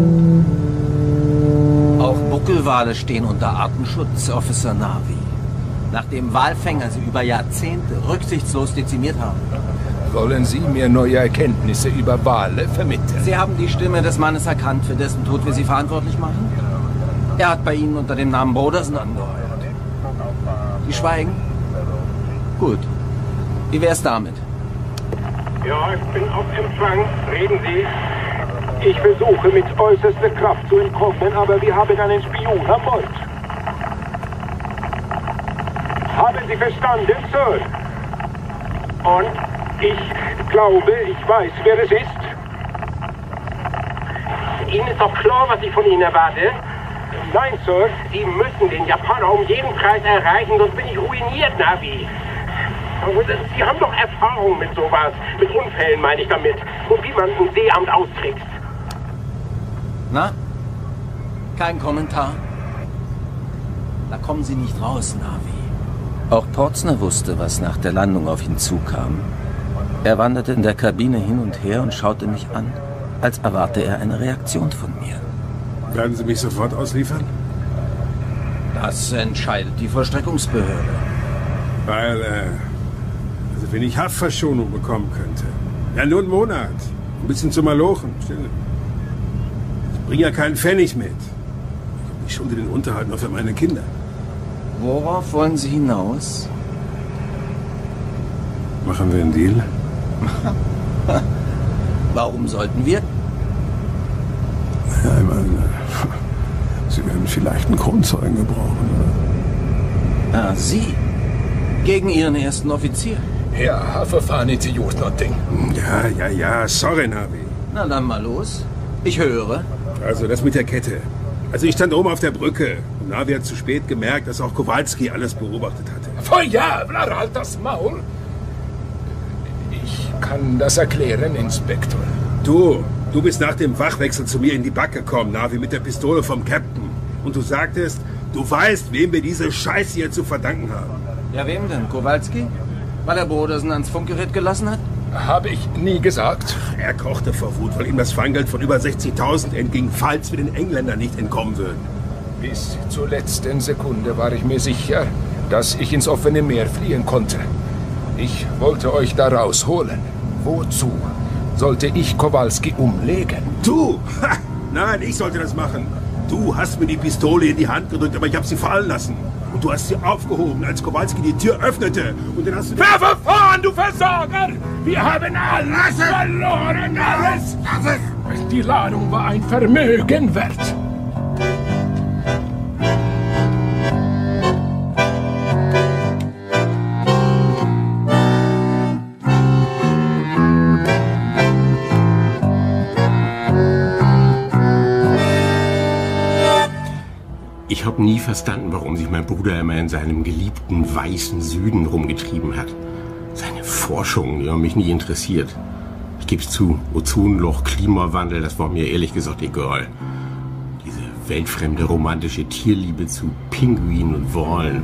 Speaker 1: Auch Buckelwale stehen unter Artenschutz, Officer Narvi. Nachdem Walfänger sie über Jahrzehnte rücksichtslos dezimiert haben.
Speaker 11: Wollen Sie mir neue Erkenntnisse über Wale vermitteln?
Speaker 1: Sie haben die Stimme des Mannes erkannt, für dessen Tod wir Sie verantwortlich machen? Er hat bei Ihnen unter dem Namen Brodersen angeheuert. Sie schweigen? Gut. Wie wär's damit?
Speaker 13: Ja, ich bin auf Empfang. Reden Sie. Ich versuche mit äußerster Kraft zu entkommen, aber wir haben einen Spion an Bord. Haben Sie verstanden, Sir? Und ich glaube, ich weiß, wer es ist. Ihnen ist doch klar, was ich von Ihnen erwarte. Nein, Sir, Sie müssen den Japaner um jeden Preis erreichen, sonst bin ich ruiniert, Navi. Sie haben doch Erfahrung mit sowas. Mit Unfällen meine ich damit. Und wie man ein Seeamt austrickst.
Speaker 1: Na? Kein Kommentar? Da kommen Sie nicht raus, Navi. Auch Portsner wusste, was nach der Landung auf ihn zukam. Er wanderte in der Kabine hin und her und schaute mich an, als erwarte er eine Reaktion von mir.
Speaker 14: Werden Sie mich sofort ausliefern?
Speaker 1: Das entscheidet die Vollstreckungsbehörde.
Speaker 14: Weil, äh, also wenn ich Haftverschonung bekommen könnte. Ja, nur einen Monat. Ein bisschen zu malochen. Ich bringe ja keinen Pfennig mit. Ich schulde den Unterhalt nur für meine Kinder.
Speaker 1: Worauf wollen Sie hinaus?
Speaker 14: Machen wir einen Deal?
Speaker 1: Warum sollten wir?
Speaker 14: Ja, im Sie werden vielleicht einen Kronzeugen gebrauchen, oder?
Speaker 1: Ah, Sie? Gegen Ihren ersten Offizier?
Speaker 11: Ja, Verfahren ist gut, Notting.
Speaker 14: Ja, ja, ja, sorry, Navi.
Speaker 1: Na dann mal los. Ich höre.
Speaker 14: Also, das mit der Kette. Also, ich stand oben auf der Brücke. Und Navi hat zu spät gemerkt, dass auch Kowalski alles beobachtet hatte.
Speaker 11: Feuerwehr, halt das Maul! Ich kann das erklären, Inspektor.
Speaker 14: Du, du bist nach dem Wachwechsel zu mir in die Backe gekommen, Navi, mit der Pistole vom Captain. Und du sagtest, du weißt, wem wir diese Scheiße hier zu verdanken haben.
Speaker 1: Ja, wem denn? Kowalski? Weil er Brodersen ans Funkgerät gelassen hat?
Speaker 11: Habe ich nie gesagt.
Speaker 14: Er kochte vor Wut, weil ihm das Feingeld von über sechzigtausend entging, falls wir den Engländern nicht entkommen würden.
Speaker 11: Bis zur letzten Sekunde war ich mir sicher, dass ich ins offene Meer fliehen konnte. Ich wollte euch da rausholen. Wozu sollte ich Kowalski umlegen?
Speaker 14: Du! Ha! Nein, ich sollte das machen. Du hast mir die Pistole in die Hand gedrückt, aber ich habe sie fallen lassen. Und du hast sie aufgehoben, als Kowalski die Tür öffnete. Und dann hast du...
Speaker 11: Werfe vorn, du Versager! Wir haben alles verloren, alles! Die Ladung war ein Vermögen wert.
Speaker 10: Ich habe nie verstanden, warum sich mein Bruder immer in seinem geliebten weißen Süden rumgetrieben hat. Seine Forschungen, die haben mich nie interessiert. Ich gebe es zu, Ozonloch, Klimawandel, das war mir ehrlich gesagt egal. Diese weltfremde romantische Tierliebe zu Pinguinen und Walen.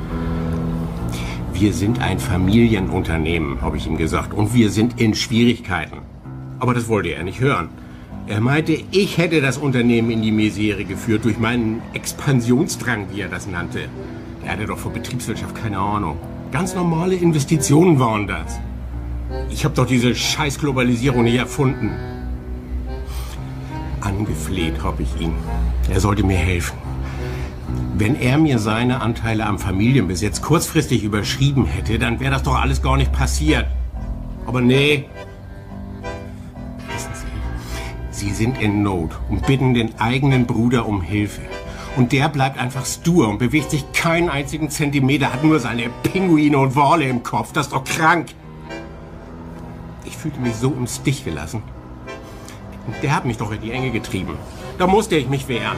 Speaker 10: Wir sind ein Familienunternehmen, habe ich ihm gesagt, und wir sind in Schwierigkeiten. Aber das wollte er nicht hören. Er meinte, ich hätte das Unternehmen in die Misere geführt durch meinen Expansionsdrang, wie er das nannte. Er hatte doch von Betriebswirtschaft keine Ahnung. Ganz normale Investitionen waren das. Ich habe doch diese scheiß Globalisierung nicht erfunden. Angefleht habe ich ihn. Er sollte mir helfen. Wenn er mir seine Anteile am Familienbesitz kurzfristig überschrieben hätte, dann wäre das doch alles gar nicht passiert. Aber nee. Sie sind in Not und bitten den eigenen Bruder um Hilfe. Und der bleibt einfach stur und bewegt sich keinen einzigen Zentimeter, hat nur seine Pinguine und Wale im Kopf. Das ist doch krank. Ich fühlte mich so im Stich gelassen. Und der hat mich doch in die Enge getrieben. Da musste ich mich wehren.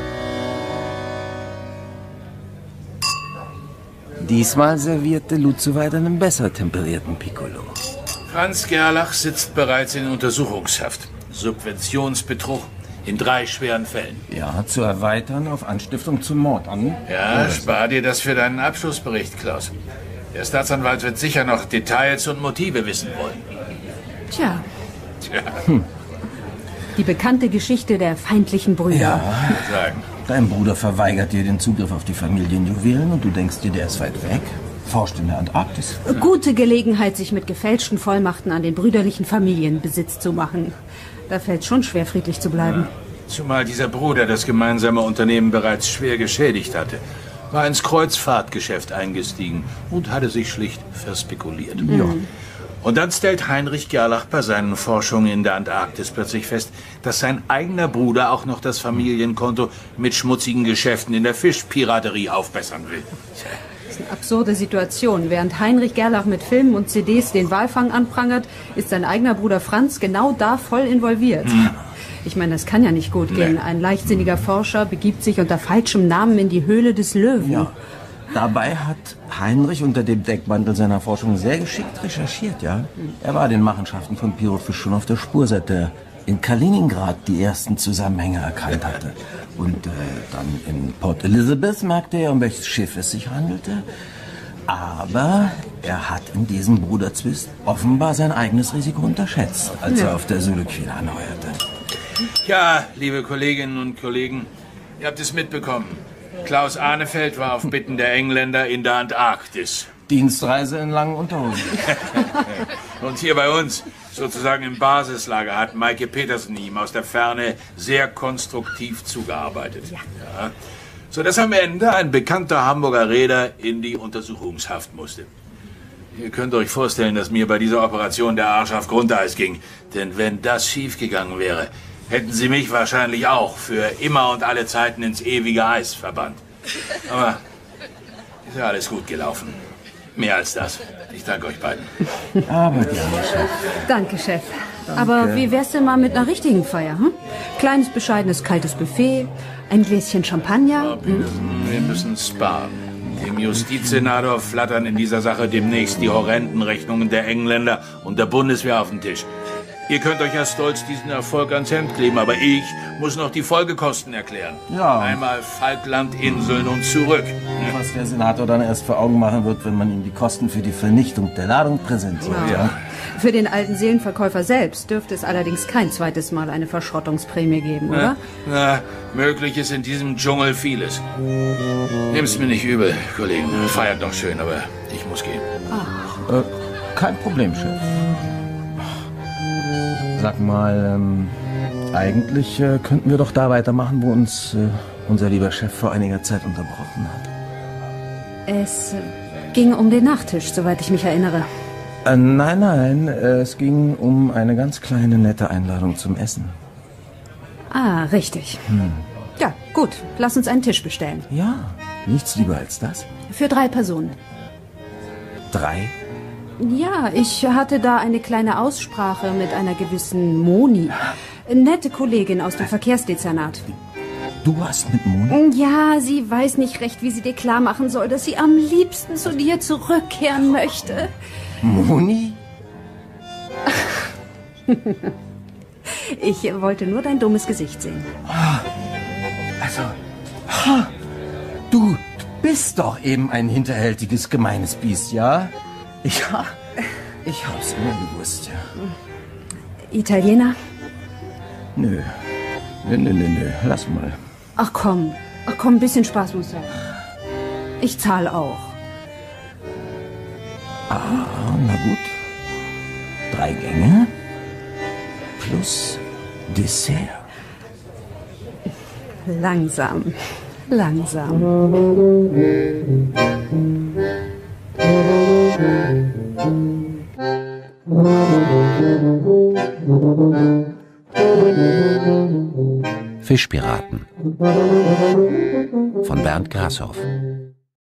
Speaker 1: Diesmal servierte Luzuweid einen besser temperierten Piccolo.
Speaker 3: Franz Gerlach sitzt bereits in Untersuchungshaft. Subventionsbetrug in drei schweren Fällen.
Speaker 1: Ja, zu erweitern auf Anstiftung zum Mord an.
Speaker 3: Ja, spar dir das für deinen Abschlussbericht, Klaus. Der Staatsanwalt wird sicher noch Details und Motive wissen wollen.
Speaker 4: Tja.
Speaker 3: Tja.
Speaker 4: Hm. Die bekannte Geschichte der feindlichen Brüder.
Speaker 1: Ja, sagen. Dein Bruder verweigert dir den Zugriff auf die Familienjuwelen und du denkst dir, der ist weit weg. Forscht in der Antarktis.
Speaker 4: Gute Gelegenheit, sich mit gefälschten Vollmachten an den brüderlichen Familienbesitz zu machen. Da fällt schon schwer, friedlich zu bleiben.
Speaker 3: Ja. Zumal dieser Bruder das gemeinsame Unternehmen bereits schwer geschädigt hatte. War ins Kreuzfahrtgeschäft eingestiegen und hatte sich schlicht verspekuliert.
Speaker 4: Mhm.
Speaker 3: Ja. Und dann stellt Heinrich Gerlach bei seinen Forschungen in der Antarktis plötzlich fest, dass sein eigener Bruder auch noch das Familienkonto mit schmutzigen Geschäften in der Fischpiraterie aufbessern will.
Speaker 4: Das ist eine absurde Situation. Während Heinrich Gerlach mit Filmen und C Ds den Walfang anprangert, ist sein eigener Bruder Franz genau da voll involviert. Hm. Ich meine, das kann ja nicht gut gehen. Nee. Ein leichtsinniger Forscher begibt sich unter falschem Namen in die Höhle des Löwen.
Speaker 1: Ja. Dabei hat Heinrich unter dem Deckmantel seiner Forschung sehr geschickt recherchiert, ja. Er war den Machenschaften von Pirofisch schon auf der Spur, seit er in Kaliningrad die ersten Zusammenhänge erkannt hatte. Und äh, dann in Port Elizabeth merkte er, um welches Schiff es sich handelte. Aber er hat in diesem Bruderzwist offenbar sein eigenes Risiko unterschätzt, als ja. er auf der Suluquin anheuerte.
Speaker 3: Ja, liebe Kolleginnen und Kollegen, ihr habt es mitbekommen. Klaus Ahnefeld war auf Bitten der Engländer in der Antarktis.
Speaker 1: Dienstreise in langen Unterhosen.
Speaker 3: Und hier bei uns, sozusagen im Basislager, hat Maike Petersen ihm aus der Ferne sehr konstruktiv zugearbeitet. Ja. Ja, sodass am Ende ein bekannter Hamburger Reeder in die Untersuchungshaft musste. Ihr könnt euch vorstellen, dass mir bei dieser Operation der Arsch auf Grundeis ging. Denn wenn das schiefgegangen wäre, hätten sie mich wahrscheinlich auch für immer und alle Zeiten ins ewige Eis verbannt. Aber ist ja alles gut gelaufen. Mehr als das. Ich danke euch beiden.
Speaker 8: Aber gerne, Chef.
Speaker 4: Danke, Chef.
Speaker 8: Danke.
Speaker 4: Aber wie wär's denn mal mit einer richtigen Feier? Hm? Kleines, bescheidenes, kaltes Buffet, ein Gläschen Champagner.
Speaker 3: Oh, hm? Wir müssen sparen. Dem Justizsenator flattern in dieser Sache demnächst die horrenden Rechnungen der Engländer und der Bundeswehr auf den Tisch. Ihr könnt euch ja stolz diesen Erfolg ans Hemd kleben, aber ich muss noch die Folgekosten erklären.
Speaker 8: Ja.
Speaker 3: Einmal Falklandinseln und zurück.
Speaker 8: Was der Senator dann erst vor Augen machen wird, wenn man ihm die Kosten für die Vernichtung der Ladung präsentiert.
Speaker 4: Ja.
Speaker 8: Ja.
Speaker 4: Für den alten Seelenverkäufer selbst dürfte es allerdings kein zweites Mal eine Verschrottungsprämie geben, oder?
Speaker 3: Na, na, möglich ist in diesem Dschungel vieles. Nimm's mir nicht übel, Kollegen. Feiert noch schön, aber ich muss gehen.
Speaker 4: Ach.
Speaker 8: Äh, kein Problem, Chef. Sag mal, ähm, eigentlich äh, könnten wir doch da weitermachen, wo uns äh, unser lieber Chef vor einiger Zeit unterbrochen hat.
Speaker 4: Es äh, ging um den Nachtisch, soweit ich mich erinnere.
Speaker 8: Äh, nein, nein, äh, es ging um eine ganz kleine, nette Einladung zum Essen.
Speaker 4: Ah, richtig.
Speaker 8: Hm.
Speaker 4: Ja, gut, lass uns einen Tisch bestellen.
Speaker 8: Ja, nichts lieber als das.
Speaker 4: Für drei Personen.
Speaker 8: Drei?
Speaker 4: Ja, ich hatte da eine kleine Aussprache mit einer gewissen Moni. Nette Kollegin aus dem Verkehrsdezernat.
Speaker 8: Du hast mit Moni?
Speaker 4: Ja, sie weiß nicht recht, wie sie dir klar machen soll, dass sie am liebsten zu dir zurückkehren möchte.
Speaker 8: Moni?
Speaker 4: Ich wollte nur dein dummes Gesicht sehen.
Speaker 8: Also, du bist doch eben ein hinterhältiges, gemeines Biest, ja? Ja, ich hab's immer gewusst, ja.
Speaker 4: Italiener?
Speaker 8: Nö. Nö, nö, nö, nö. Lass mal.
Speaker 4: Ach komm. Ach komm, ein bisschen Spaß muss sein. Ich zahle auch.
Speaker 8: Ah, na gut. Drei Gänge plus Dessert.
Speaker 4: Langsam. Langsam.
Speaker 15: Fischpiraten von Bernd Grashoff.